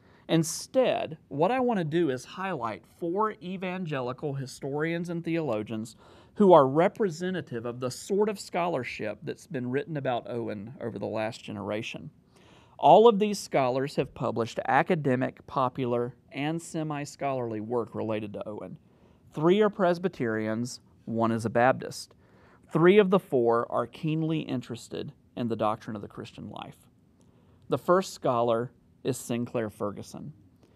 Instead, what I want to do is highlight 4 evangelical historians and theologians who are representative of the sort of scholarship that's been written about Owen over the last generation. All of these scholars have published academic, popular, and semi-scholarly work related to Owen. 3 are Presbyterians, 1 is a Baptist. 3 of the 4 are keenly interested in the doctrine of the Christian life. The first scholar is Sinclair Ferguson.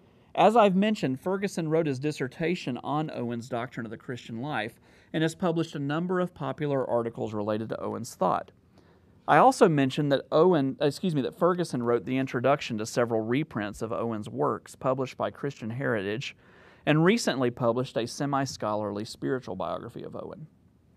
As I've mentioned, Ferguson wrote his dissertation on Owen's doctrine of the Christian life and has published a number of popular articles related to Owen's thought. I also mentioned that Ferguson wrote the introduction to several reprints of Owen's works published by Christian Heritage and recently published a semi-scholarly spiritual biography of Owen.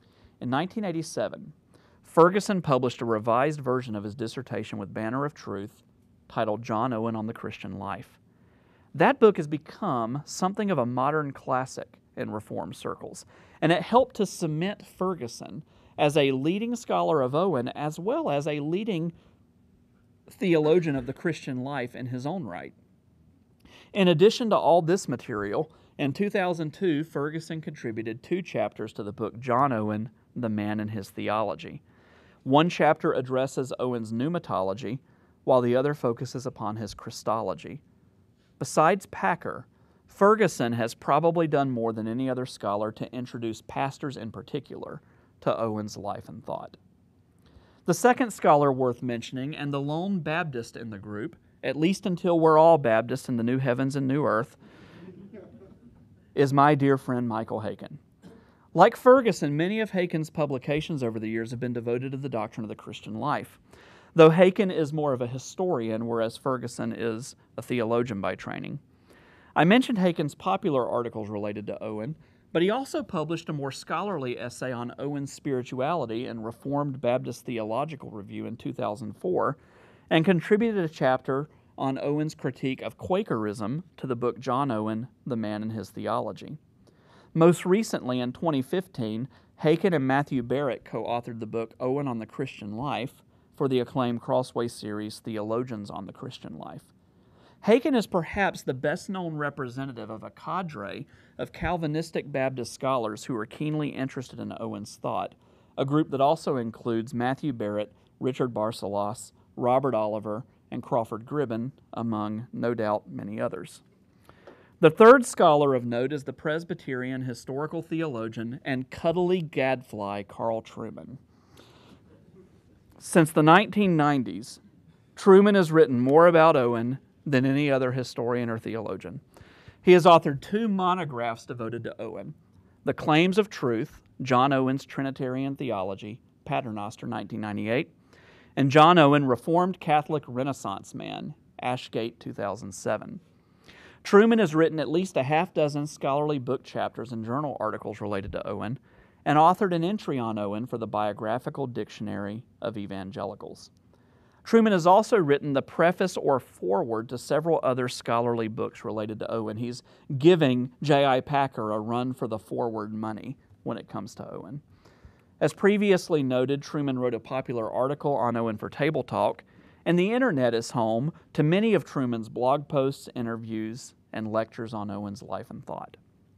In 1987, Ferguson published a revised version of his dissertation with Banner of Truth titled John Owen on the Christian Life. That book has become something of a modern classic in Reformed circles, and it helped to cement Ferguson as a leading scholar of Owen as well as a leading theologian of the Christian life in his own right. In addition to all this material, in 2002, Ferguson contributed 2 chapters to the book John Owen, The Man and His Theology. One chapter addresses Owen's pneumatology, while the other focuses upon his Christology. Besides Packer, Ferguson has probably done more than any other scholar to introduce pastors in particular to Owen's life and thought. The second scholar worth mentioning, and the lone Baptist in the group, at least until we're all Baptists in the new heavens and new earth, is my dear friend Michael Haykin. Like Ferguson, many of Haykin's publications over the years have been devoted to the doctrine of the Christian life, though Haykin is more of a historian, whereas Ferguson is a theologian by training. I mentioned Haykin's popular articles related to Owen, but he also published a more scholarly essay on Owen's spirituality in Reformed Baptist Theological Review in 2004, and contributed a chapter on Owen's critique of Quakerism to the book John Owen, The Man and His Theology. Most recently, in 2015, Haykin and Matthew Barrett co-authored the book Owen on the Christian Life for the acclaimed Crossway series Theologians on the Christian Life. Haykin is perhaps the best-known representative of a cadre of Calvinistic Baptist scholars who are keenly interested in Owen's thought, a group that also includes Matthew Barrett, Richard Barcelos, Robert Oliver, and Crawford Gribben, among, no doubt, many others. The third scholar of note is the Presbyterian historical theologian and cuddly gadfly Carl Trueman. Since the 1990s, Trueman has written more about Owen than any other historian or theologian. He has authored 2 monographs devoted to Owen: The Claims of Truth, John Owen's Trinitarian Theology, Paternoster, 1998, and John Owen, Reformed Catholic Renaissance Man, Ashgate, 2007. Trueman has written at least a half-dozen scholarly book chapters and journal articles related to Owen, and authored an entry on Owen for the Biographical Dictionary of Evangelicals. Truman has also written the preface or foreword to several other scholarly books related to Owen. He's giving J.I. Packer a run for the foreword money when it comes to Owen. As previously noted, Truman wrote a popular article on Owen for Table Talk, and the internet is home to many of Truman's blog posts, interviews, and lectures on Owen's life and thought.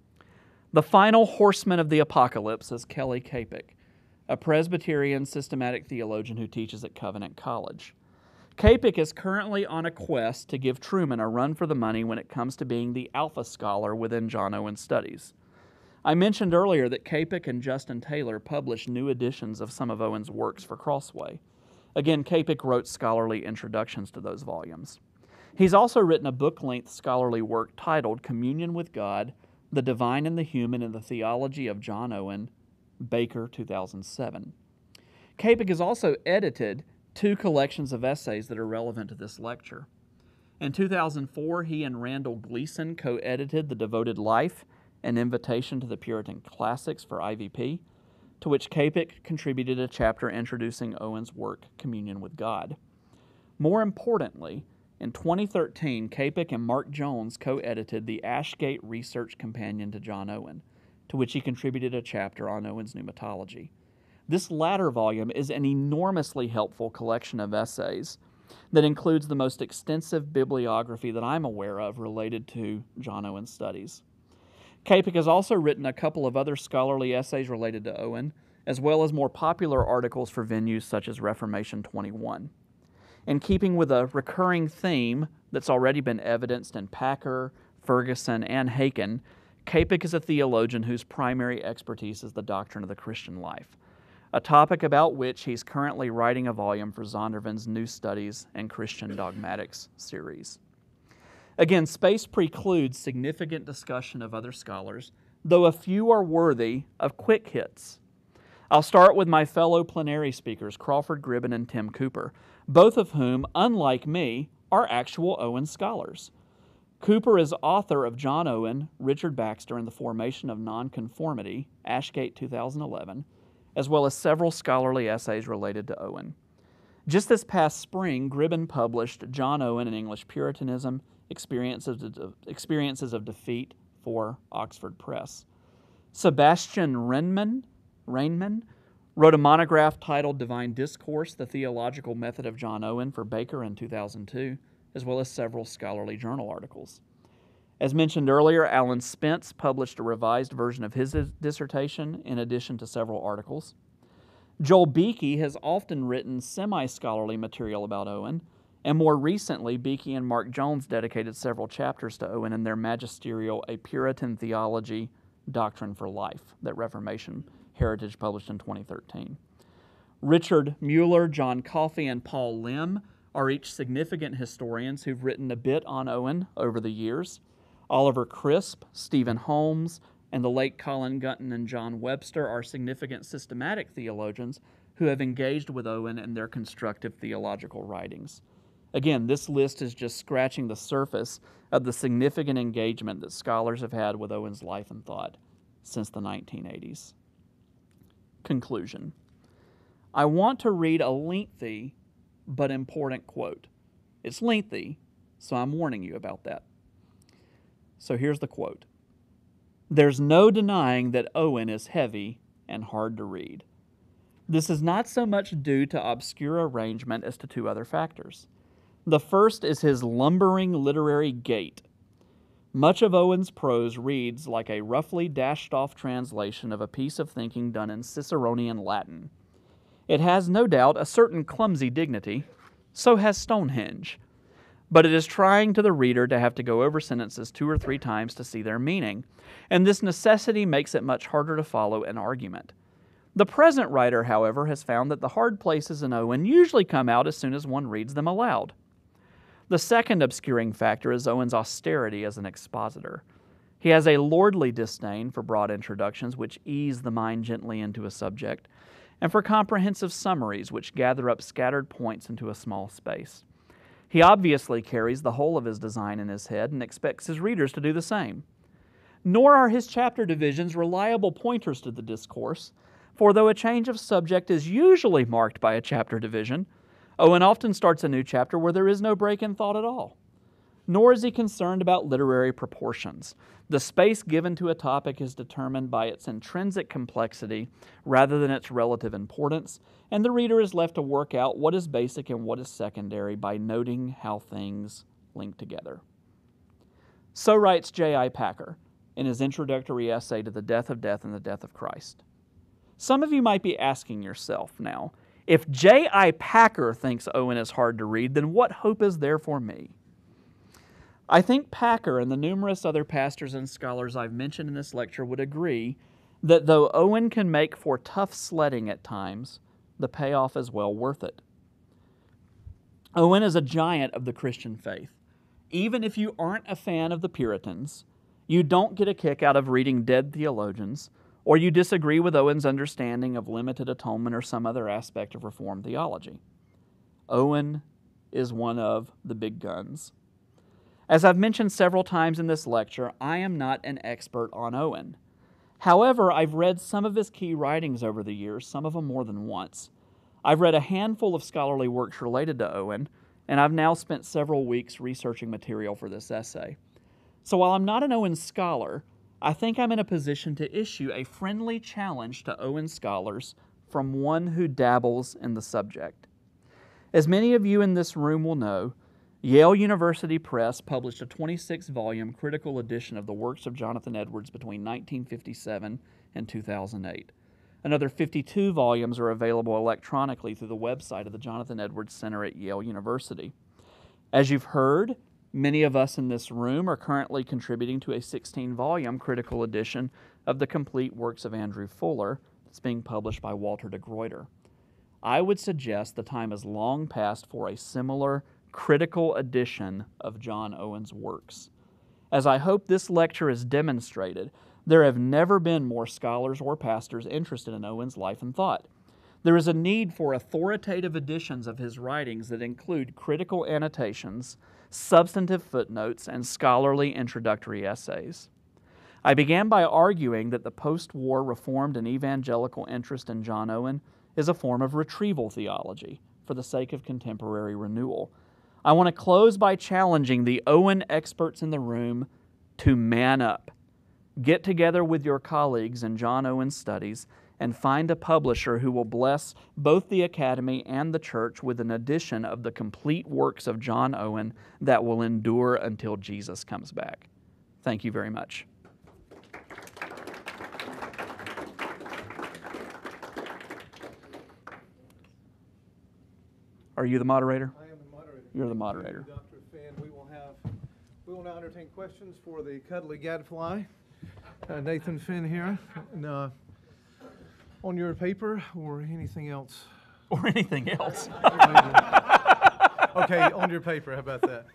The final horseman of the apocalypse is Kelly Capick, a Presbyterian systematic theologian who teaches at Covenant College. Capick is currently on a quest to give Truman a run for the money when it comes to being the alpha scholar within John Owen studies. I mentioned earlier that Capick and Justin Taylor published new editions of some of Owen's works for Crossway. Again, Capick wrote scholarly introductions to those volumes. He's also written a book-length scholarly work titled Communion with God, The Divine and the Human in the Theology of John Owen, Baker, 2007. Capick has also edited 2 collections of essays that are relevant to this lecture. In 2004, he and Randall Gleason co-edited The Devoted Life, an invitation to the Puritan classics for IVP, to which Capick contributed a chapter introducing Owen's work, Communion with God. More importantly, in 2013, Capick and Mark Jones co-edited the Ashgate Research Companion to John Owen, to which he contributed a chapter on Owen's pneumatology. This latter volume is an enormously helpful collection of essays that includes the most extensive bibliography that I'm aware of related to John Owen's studies. Capick has also written a couple of other scholarly essays related to Owen, as well as more popular articles for venues such as Reformation 21. In keeping with a recurring theme that's already been evidenced in Packer, Ferguson, and Haken, Capick is a theologian whose primary expertise is the doctrine of the Christian life, a topic about which he's currently writing a volume for Zondervan's New Studies and Christian Dogmatics series. Again, space precludes significant discussion of other scholars, though a few are worthy of quick hits. I'll start with my fellow plenary speakers, Crawford Gribben and Tim Cooper, both of whom, unlike me, are actual Owen scholars. Cooper is author of John Owen, Richard Baxter, and the Formation of Nonconformity, Ashgate 2011, as well as several scholarly essays related to Owen. Just this past spring, Gribben published John Owen and English Puritanism, Experiences of Defeat for Oxford Press. Sebastian Reinman wrote a monograph titled Divine Discourse, The Theological Method of John Owen for Baker in 2002, as well as several scholarly journal articles. As mentioned earlier, Alan Spence published a revised version of his dissertation in addition to several articles. Joel Beakey has often written semi-scholarly material about Owen, and more recently, Beakey and Mark Jones dedicated several chapters to Owen in their magisterial A Puritan Theology, Doctrine for Life, that Reformation Heritage published in 2013. Richard Mueller, John Coffey, and Paul Lim are each significant historians who've written a bit on Owen over the years. Oliver Crisp, Stephen Holmes, and the late Colin Gunton and John Webster are significant systematic theologians who have engaged with Owen in their constructive theological writings. Again, this list is just scratching the surface of the significant engagement that scholars have had with Owen's life and thought since the 1980s. Conclusion. I want to read a lengthy but important quote. It's lengthy, so I'm warning you about that. So here's the quote. "There's no denying that Owen is heavy and hard to read. This is not so much due to obscure arrangement as to 2 other factors. The first is his lumbering literary gait. Much of Owen's prose reads like a roughly dashed-off translation of a piece of thinking done in Ciceronian Latin. It has, no doubt, a certain clumsy dignity, so has Stonehenge, but it is trying to the reader to have to go over sentences 2 or 3 times to see their meaning, and this necessity makes it much harder to follow an argument. The present writer, however, has found that the hard places in Owen usually come out as soon as one reads them aloud. The second obscuring factor is Owen's austerity as an expositor. He has a lordly disdain for broad introductions which ease the mind gently into a subject, and for comprehensive summaries which gather up scattered points into a small space. He obviously carries the whole of his design in his head and expects his readers to do the same. Nor are his chapter divisions reliable pointers to the discourse, for though a change of subject is usually marked by a chapter division, Owen often starts a new chapter where there is no break in thought at all. Nor is he concerned about literary proportions. The space given to a topic is determined by its intrinsic complexity rather than its relative importance, and the reader is left to work out what is basic and what is secondary by noting how things link together. So writes J.I. Packer in his introductory essay to The Death of Death and the Death of Christ. Some of you might be asking yourself now, if J.I. Packer thinks Owen is hard to read, then what hope is there for me? I think Packer and the numerous other pastors and scholars I've mentioned in this lecture would agree that though Owen can make for tough sledding at times, the payoff is well worth it. Owen is a giant of the Christian faith. Even if you aren't a fan of the Puritans, you don't get a kick out of reading dead theologians, or you disagree with Owen's understanding of limited atonement or some other aspect of Reformed theology. Owen is one of the big guns. As I've mentioned several times in this lecture, I am not an expert on Owen. However, I've read some of his key writings over the years, some of them more than once. I've read a handful of scholarly works related to Owen, and I've now spent several weeks researching material for this essay. So while I'm not an Owen scholar, I think I'm in a position to issue a friendly challenge to Owen scholars from one who dabbles in the subject. As many of you in this room will know, Yale University Press published a 26-volume critical edition of the works of Jonathan Edwards between 1957 and 2008. Another 52 volumes are available electronically through the website of the Jonathan Edwards Center at Yale University. As you've heard, many of us in this room are currently contributing to a 16-volume critical edition of the complete works of Andrew Fuller that's being published by Walter de Gruyter. I would suggest the time is long past for a similar critical edition of John Owen's works. As I hope this lecture has demonstrated, there have never been more scholars or pastors interested in Owen's life and thought. There is a need for authoritative editions of his writings that include critical annotations, substantive footnotes, and scholarly introductory essays. I began by arguing that the post-war Reformed and evangelical interest in John Owen is a form of retrieval theology for the sake of contemporary renewal. I want to close by challenging the Owen experts in the room to man up. Get together with your colleagues in John Owen studies and find a publisher who will bless both the Academy and the Church with an edition of the complete works of John Owen that will endure until Jesus comes back. Thank you very much. Are you the moderator? I am the moderator. You're the moderator. Dr. Finn, we will now entertain questions for the cuddly gadfly, Nathan Finn here. And, on your paper or anything else? Or anything else. Okay, on your paper, how about that?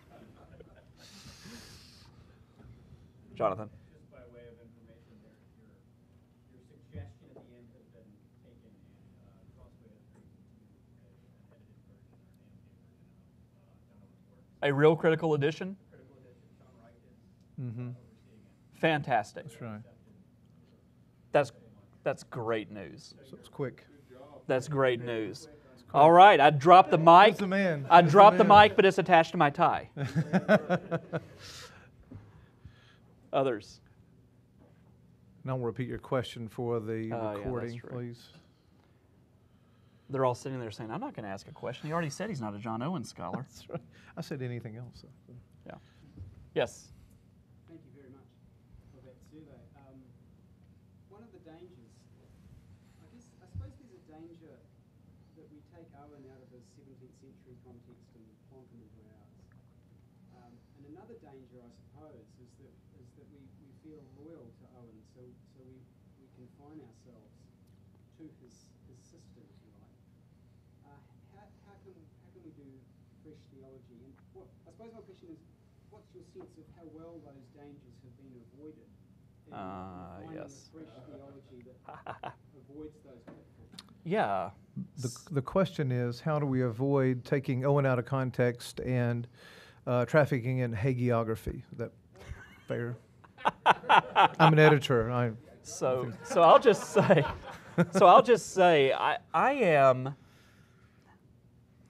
Jonathan. Just by way of information, your suggestion at the end has been taken and crossway has been to an edited version or an annotated version of John Owen's work. A real critical edition? Critical edition, Sean Wright is overseeing it. Fantastic. That's right. That's great news. So it's quick. That's great news. All right, I dropped the mic. That's the man. I That's dropped the man. mic, but it's attached to my tie. Others? Now repeat your question for the recording, that's true. please. They're all sitting there saying, I'm not going to ask a question. He already said he's not a John Owen scholar. That's right. I said anything else. Yeah. Yes. Thank you very much for that survey. One of the dangers, I suppose there's a danger that we take Owen out of his 17th century context and plonk him into ours. And another danger, I suppose, is that we feel loyal to Owen, so we confine ourselves to his system, if you like. How can we do fresh theology? And I suppose my question is, what's your sense of how well those dangers have been avoided? Yes. Fresh theology that avoids those pitfalls. Yeah. The question is, how do we avoid taking Owen out of context and trafficking in hagiography? Is that fair? I'm an editor. So I'll just say, I am,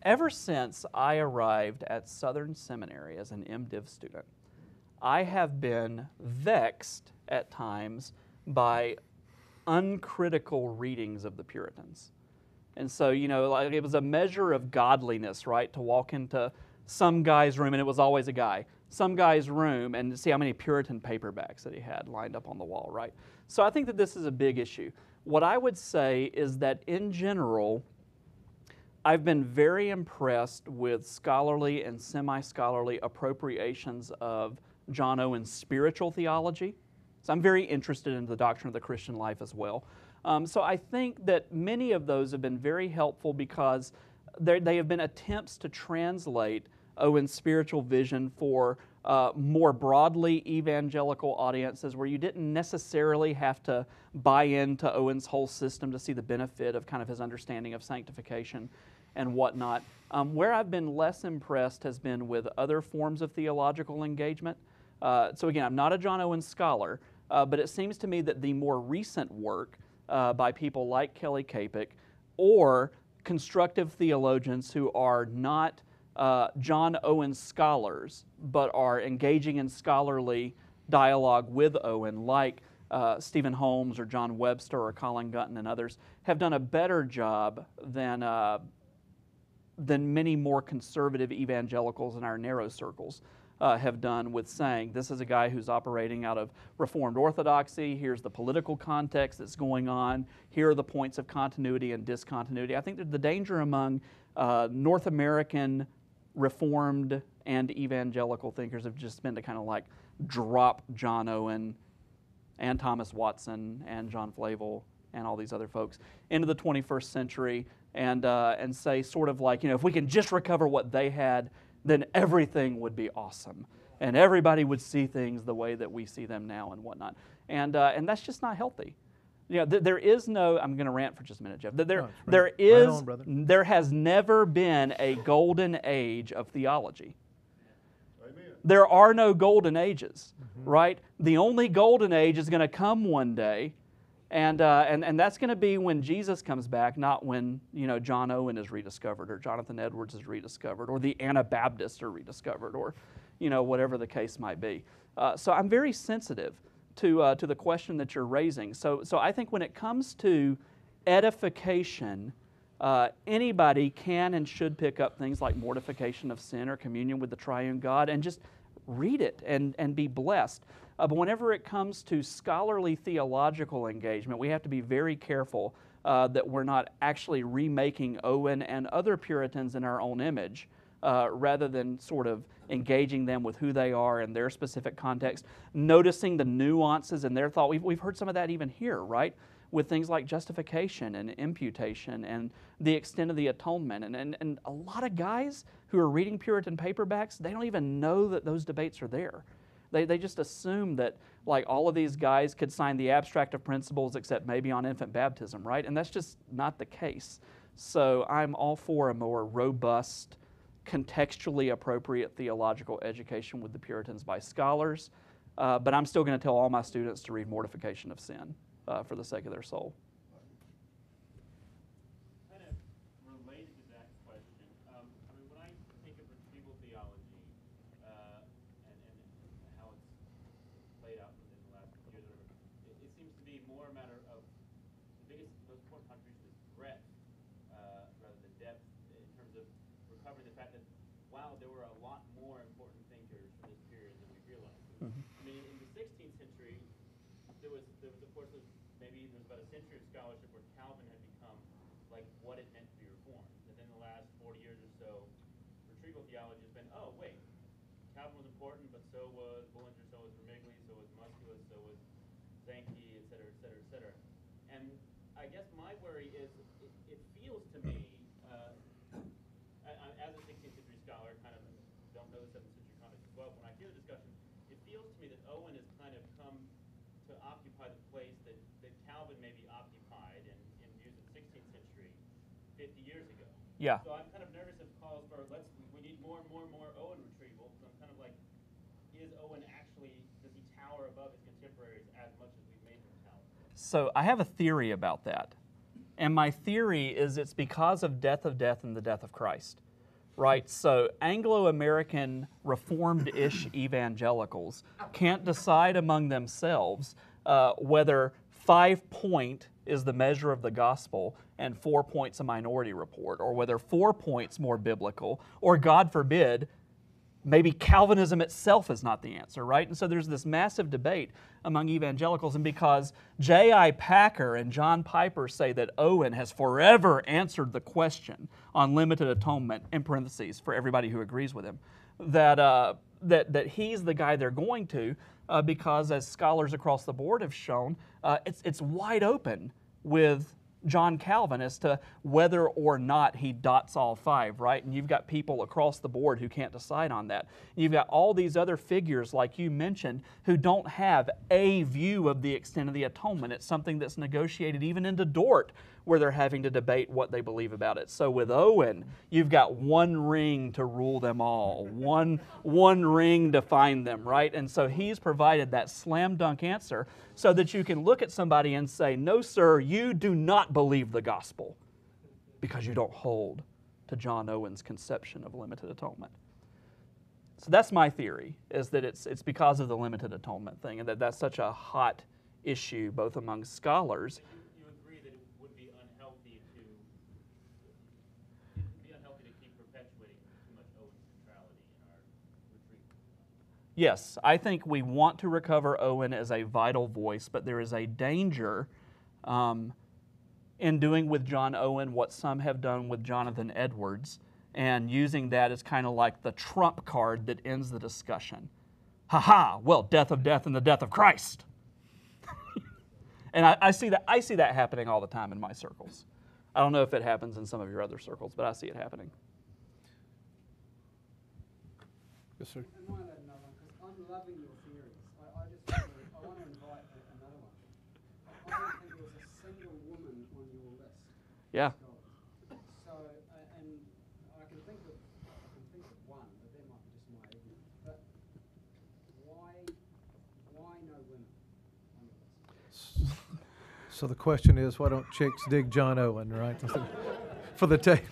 ever since I arrived at Southern Seminary as an MDiv student, I have been vexed at times by uncritical readings of the Puritans. And so, you know, like it was a measure of godliness, right, to walk into some guy's room, and it was always a guy, some guy's room, and see how many Puritan paperbacks that he had lined up on the wall, right? So I think that this is a big issue. What I would say is that in general, I've been very impressed with scholarly and semi-scholarly appropriations of John Owen's spiritual theology. So I'm very interested in the doctrine of the Christian life as well. So I think that many of those have been very helpful because they have been attempts to translate Owen's spiritual vision for more broadly evangelical audiences where you didn't necessarily have to buy into Owen's whole system to see the benefit of kind of his understanding of sanctification and whatnot. Where I've been less impressed has been with other forms of theological engagement. So again, I'm not a John Owen scholar, but it seems to me that the more recent work by people like Kelly Capick or constructive theologians who are not John Owen scholars, but are engaging in scholarly dialogue with Owen, like Stephen Holmes or John Webster or Colin Gunton and others, have done a better job than many more conservative evangelicals in our narrow circles have done with saying, this is a guy who's operating out of Reformed orthodoxy, here's the political context that's going on, here are the points of continuity and discontinuity. I think that the danger among North American Reformed and evangelical thinkers have just been to kind of like drop John Owen and Thomas Watson and John Flavel and all these other folks into the 21st century and say sort of like, you know, if we can just recover what they had, then everything would be awesome, and everybody would see things the way that we see them now and whatnot. And that's just not healthy. You know, there is no. I'm going to rant for just a minute, Jeff. There has never been a golden age of theology. Amen. There are no golden ages, right? The only golden age is going to come one day. And that's going to be when Jesus comes back, not when, you know, John Owen is rediscovered or Jonathan Edwards is rediscovered or the Anabaptists are rediscovered or, you know, whatever the case might be. So I'm very sensitive to the question that you're raising. So I think when it comes to edification, anybody can and should pick up things like mortification of sin or communion with the triune God and just read it and be blessed. But whenever it comes to scholarly theological engagement, we have to be very careful that we're not actually remaking Owen and other Puritans in our own image, rather than sort of engaging them with who they are in their specific context, noticing the nuances in their thought. We've heard some of that even here, right? With things like justification and imputation and the extent of the atonement. And a lot of guys who are reading Puritan paperbacks, they don't even know that those debates are there. They just assume that like all of these guys could sign the abstract of principles except maybe on infant baptism, right? And that's just not the case. So I'm all for a more robust, contextually appropriate theological education with the Puritans by scholars, but I'm still going to tell all my students to read Mortification of Sin for the sake of their soul. Kind of related to that question, I mean, when I think of retrieval theology and how it's played out in the last few years, it seems to be more a matter of the most important contribution is breadth rather than depth in terms of recovering the fact that, wow, there were a lot more important thinkers from this period than we realized. I mean, in the 16th century, there was of course, maybe there was about a century of scholarship where Calvin had become like what it meant to be reformed. And then the last 40 years or so, retrieval theology has been, oh, wait, Calvin was important, but so was Bullinger, so was Vermigli, so was Musculus, so was Zanchi, et cetera, et cetera, et cetera. And I guess my worry is it feels to me, as a 16th century scholar, kind of don't know the 7th century context as well, when I hear the discussion, it feels to me that Owen has kind of come to occupy the place that Calvin maybe occupied in views of the 16th century 50 years ago. Yeah. So I'm kind of nervous of calls for we need more and more and more Owen retrieval. So I'm kind of like, is Owen actually, does he tower above his contemporaries as much as we've made him tower? So I have a theory about that. And my theory is it's because of death and the death of Christ. right? So Anglo-American Reformed-ish evangelicals can't decide among themselves whether 5 point is the measure of the gospel and 4 points a minority report, or whether 4 points more biblical, or God forbid, maybe Calvinism itself is not the answer, right? And so there's this massive debate among evangelicals, and because J.I. Packer and John Piper say that Owen has forever answered the question on limited atonement, in parentheses, for everybody who agrees with him, that he's the guy they're going to, because as scholars across the board have shown, it's wide open with John Calvin as to whether or not he dots all 5, right? And you've got people across the board who can't decide on that. You've got all these other figures, like you mentioned, who don't have a view of the extent of the atonement. It's something that's negotiated even into Dort, where they're having to debate what they believe about it. So with Owen, you've got one ring to rule them all, one ring to find them, right? And so he's provided that slam dunk answer so that you can look at somebody and say, no, sir, you do not believe the gospel because you don't hold to John Owen's conception of limited atonement. So that's my theory, is that it's because of the limited atonement thing, and that's such a hot issue both among scholars. You agree that it would be unhealthy to keep perpetuating too much Owen centrality in our retreat? Yes, I think we want to recover Owen as a vital voice, but there is a danger in doing with John Owen what some have done with Jonathan Edwards, and using that as kind of like the trump card that ends the discussion. Ha-ha, well, death of death and the death of Christ. And I see that happening all the time in my circles. I don't know if it happens in some of your other circles, but I see it happening. Yes, sir. I might add another one, because I'm loving your theories. I want to invite another one. I don't think there was a single woman on your list. Yeah. So, and I can think of one, but that might be just my ignorance. But why no women on your list? So the question is, why don't chicks dig John Owen, right? For the tape.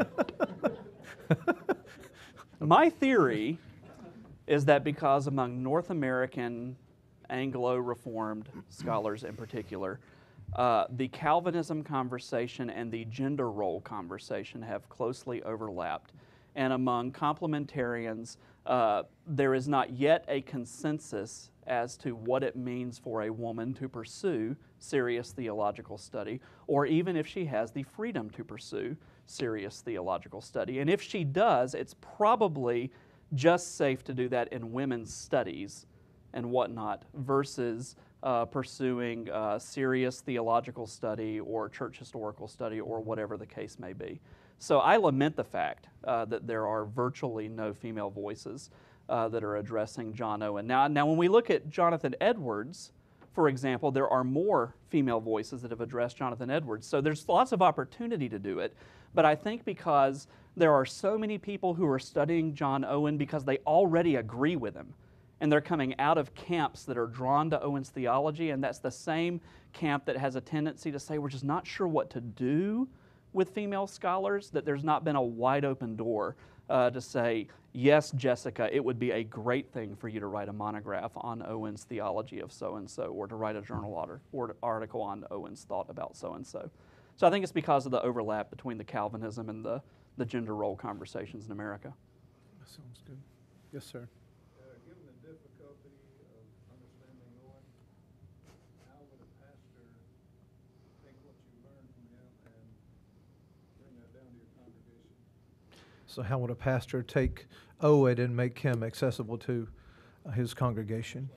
My theory is that because among North American Anglo-Reformed scholars in particular, the Calvinism conversation and the gender role conversation have closely overlapped. And among complementarians, there is not yet a consensus as to what it means for a woman to pursue serious theological study, or even if she has the freedom to pursue serious theological study. And if she does, it's probably just safe to do that in women's studies and whatnot versus pursuing serious theological study or church historical study or whatever the case may be. So I lament the fact that there are virtually no female voices that are addressing John Owen. Now, when we look at Jonathan Edwards, for example, there are more female voices that have addressed Jonathan Edwards. So there's lots of opportunity to do it. But I think because there are so many people who are studying John Owen because they already agree with him, and they're coming out of camps that are drawn to Owen's theology, and that's the same camp that has a tendency to say, we're just not sure what to do with female scholars, that there's not been a wide open door to say, yes, Jessica, it would be a great thing for you to write a monograph on Owen's theology of so-and-so, or to write a journal article on Owen's thought about so-and-so. So I think it's because of the overlap between the Calvinism and the gender role conversations in America. That sounds good. Yes, sir. Given the difficulty of understanding Owen, how would a pastor take what you learned from him and bring that down to your congregation? So how would a pastor take Owen and make him accessible to his congregation?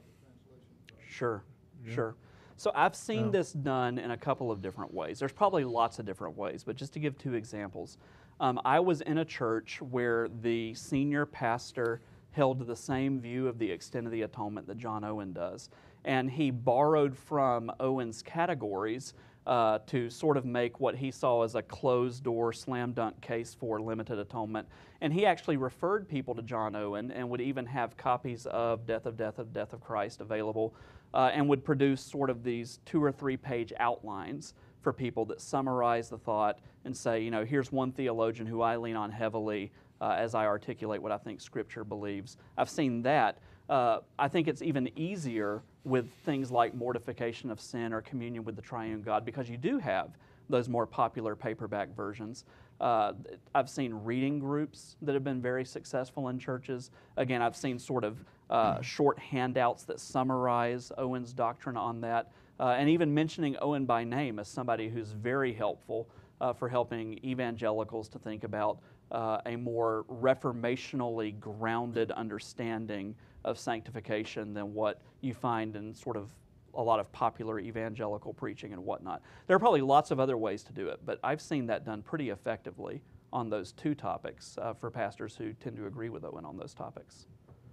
Sure, sure. So I've seen this done in a couple of different ways. There's probably lots of different ways, but just to give 2 examples. I was in a church where the senior pastor held the same view of the extent of the atonement that John Owen does. And he borrowed from Owen's categories to sort of make what he saw as a closed-door, slam-dunk case for limited atonement. And he actually referred people to John Owen and would even have copies of Death of Christ available, and would produce sort of these 2 or 3 page outlines for people that summarize the thought and say, you know, here's one theologian who I lean on heavily as I articulate what I think Scripture believes. I've seen that. I think it's even easier with things like mortification of sin or communion with the triune God, because you do have those more popular paperback versions. I've seen reading groups that have been very successful in churches. Again, I've seen sort of short handouts that summarize Owen's doctrine on that. And even mentioning Owen by name as somebody who's very helpful for helping evangelicals to think about a more reformationally grounded understanding of sanctification than what you find in sort of a lot of popular evangelical preaching and whatnot. There are probably lots of other ways to do it, but I've seen that done pretty effectively on those two topics for pastors who tend to agree with Owen on those topics.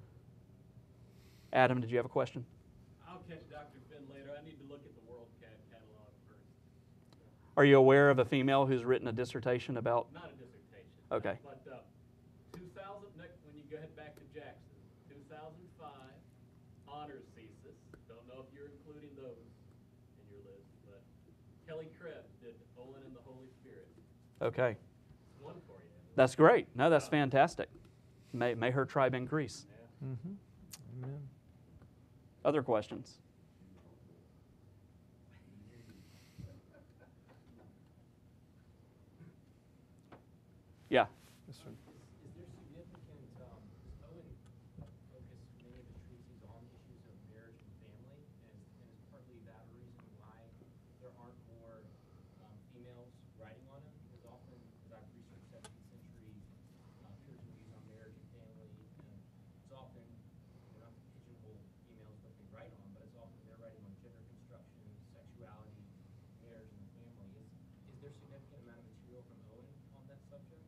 Adam, did you have a question? I'll catch Dr. Finn later. I need to look at the World Catalog first. Are you aware of a female who's written a dissertation about? Not a dissertation. Okay. But 2000, when you go head back to Jackson, 2005 honors thesis. Don't know if you're including those in your list, but Kelly Krebs did Owen and the Holy Spirit. Okay. One for you. That's great. No, that's fantastic. May her tribe increase. Yeah. Mm-hmm. Amen. Other questions? Yeah. Yes, sir. Is there significant, does Owen focus many of his treatises on issues of marriage and family? And is partly that a reason why there aren't more females writing on him? Because often, as I've researched 17th century Puritan views on marriage and family, and it's often, not to pigeonhole females what they write on, but it's often they're writing on gender construction, sexuality, marriage and the family. Is there significant amount of material from Owen on that subject?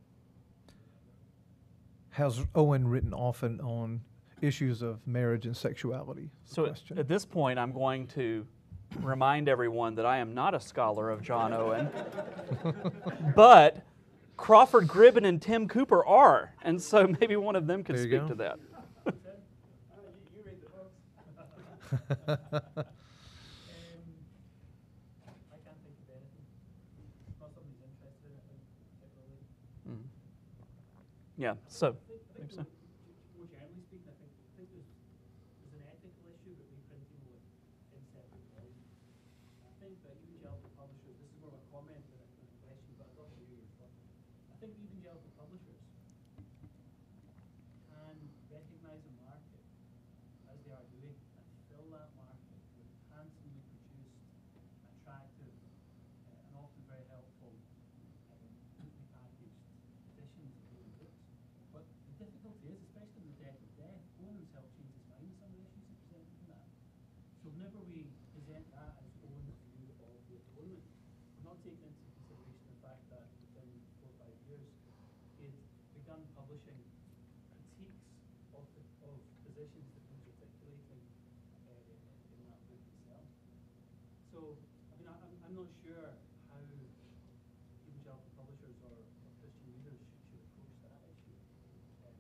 Has Owen written often on issues of marriage and sexuality? So Question. at this point, I'm going to remind everyone that I am not a scholar of John Owen, but Crawford Gribben and Tim Cooper are, and so maybe one of them could There you speak go. to that. You read the books. I can't think of anything. It's not something he's interested in, I think, particularly. Mhm. Yeah, so. I think so. more generally speaking, I think there's an ethical issue that reprinting with in separate volumes. I think that evangelical publishers, this is more of a comment than a question, but I'd love to hear your thoughts. I think evangelical publishers can recognize a market, as they are doing, and fill that market with handsomely produced, attractive, and often very helpful, neatly packaged editions of Owen books. But the difficulty is, especially in the death of death, Owen himself changed his mind on some of the issues he presented in that. So whenever we present that as Owen's view of the atonement, we're not taking into consideration the fact that within 4 or 5 years, he had begun publishing critiques of positions that he was articulating in that book itself. So, I mean, I'm not sure how evangelical publishers or Christian readers should approach that issue. But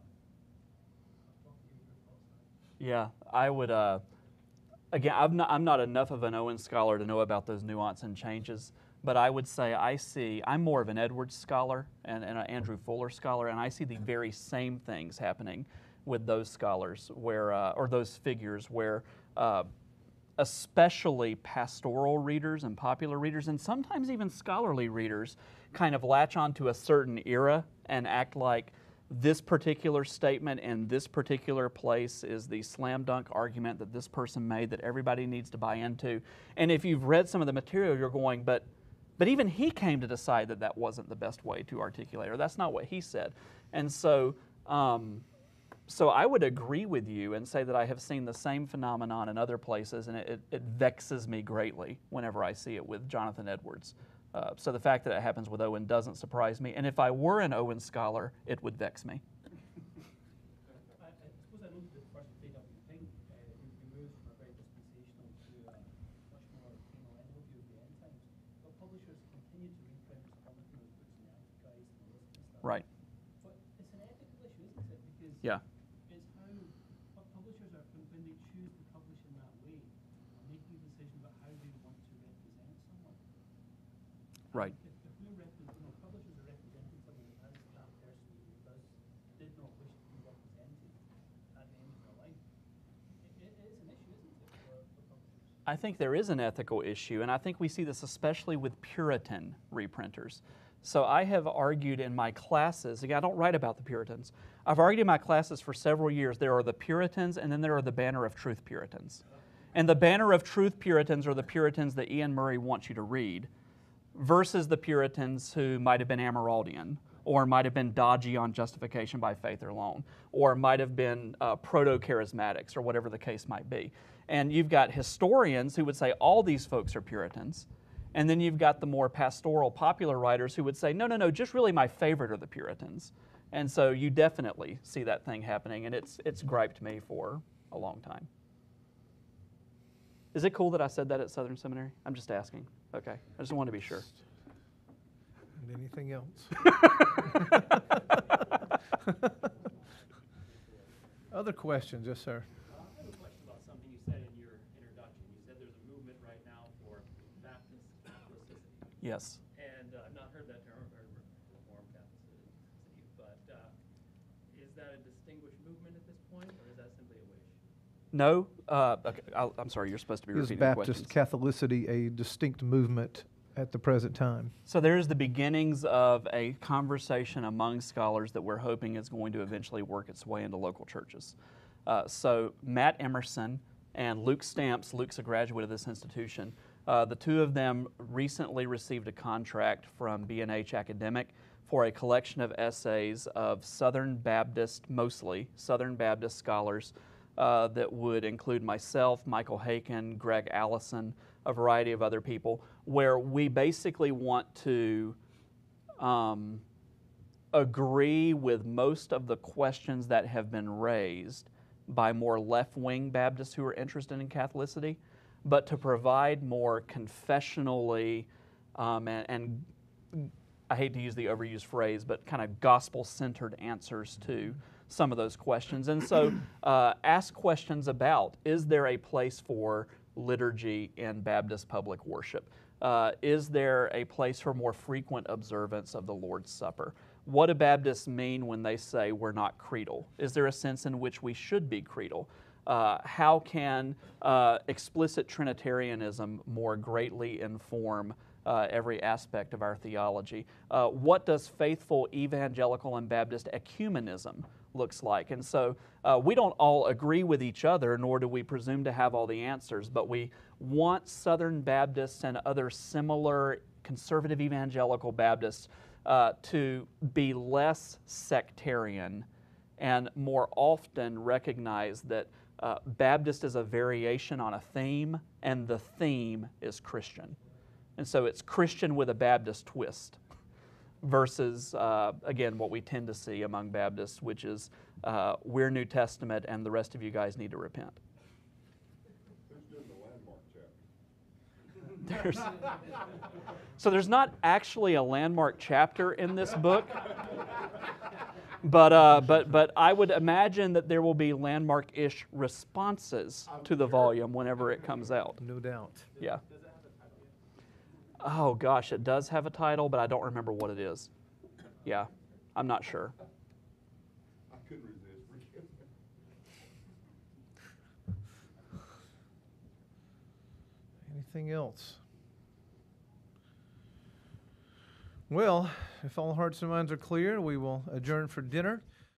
I'd love to hear your thoughts on it. Yeah, I would. Again, I'm not enough of an Owen scholar to know about those nuance and changes, but I would say I'm more of an Edwards scholar and an Andrew Fuller scholar, and I see the very same things happening with those scholars, where or those figures, where especially pastoral readers and popular readers, and sometimes even scholarly readers, kind of latch onto a certain era and act like this particular statement in this particular place is the slam dunk argument that this person made that everybody needs to buy into. And if you've read some of the material, you're going, but even he came to decide that that wasn't the best way to articulate, or that's not what he said. And so, so I would agree with you and say that I have seen the same phenomenon in other places, and it vexes me greatly whenever I see it with Jonathan Edwards. So the fact that it happens with Owen doesn't surprise me, and if I were an Owen scholar, it would vex me. I suppose I noted that first played up in Pink, we moved from a very dispensational to a much more premillennial view of the end times. But publishers continue to reprint commenting those books in the Antichrist and all this kind of stuff. Right. But it's an ethical issue, isn't it? Because Yeah. it's how what publishers are, when they choose to publish in that way, are making a decision about how they want to represent someone. Right. If we're publishers are representing someone as that person who does I think there is an ethical issue, and I think we see this especially with Puritan reprinters. So I have argued in my classes, again, I don't write about the Puritans. I've argued in my classes for several years, there are the Puritans and then there are the Banner of Truth Puritans. And the Banner of Truth Puritans are the Puritans that Ian Murray wants you to read versus the Puritans who might have been Amyraldian or might have been dodgy on justification by faith alone, or might have been proto-charismatics or whatever the case might be. And you've got historians who would say all these folks are Puritans. And then you've got the more pastoral, popular writers who would say, no, no, no, just really my favorite are the Puritans. And so you definitely see that thing happening, and it's griped me for a long time. Is it cool that I said that at Southern Seminary? I'm just asking. Okay, I just want to be sure. And anything else? Other questions? Yes, sir. I have a question about something you said in your introduction. You said there's a movement right now for Baptist Catholicity. Yes. And I've not heard that term, I've heard Reformed Catholicity, but is that a distinguished movement at this point, or is that simply a wish? No. Okay, I'm sorry, you're supposed to be Is repeating Baptist questions. Catholicity a distinct movement at the present time? So there's the beginnings of a conversation among scholars that we're hoping is going to eventually work its way into local churches. So Matt Emerson and Luke Stamps, Luke's a graduate of this institution, the two of them recently received a contract from B&H Academic for a collection of essays of Southern Baptist, mostly Southern Baptist scholars that would include myself, Michael Haken, Greg Allison, a variety of other people, where we basically want to agree with most of the questions that have been raised by more left-wing Baptists who are interested in Catholicity, but to provide more confessionally and I hate to use the overused phrase, but kind of gospel-centered answers to some of those questions. And so ask questions about, is there a place for liturgy in Baptist public worship? Is there a place for more frequent observance of the Lord's Supper? What do Baptists mean when they say we're not creedal? Is there a sense in which we should be creedal? How can explicit Trinitarianism more greatly inform every aspect of our theology? What does faithful evangelical and Baptist ecumenism looks like? And so we don't all agree with each other, nor do we presume to have all the answers, but we want Southern Baptists and other similar conservative evangelical Baptists to be less sectarian and more often recognize that Baptist is a variation on a theme, and the theme is Christian. And so it's Christian with a Baptist twist versus, again, what we tend to see among Baptists, which is we're New Testament and the rest of you guys need to repent. Who's doing the landmark chapter? So there's not actually a landmark chapter in this book, but I would imagine that there will be landmark-ish responses to the volume whenever it comes out. No doubt. Yeah. Oh gosh, it does have a title, but I don't remember what it is. Yeah, I'm not sure. I couldn't resist. Forgive me. Anything else? Well, if all hearts and minds are clear, we will adjourn for dinner.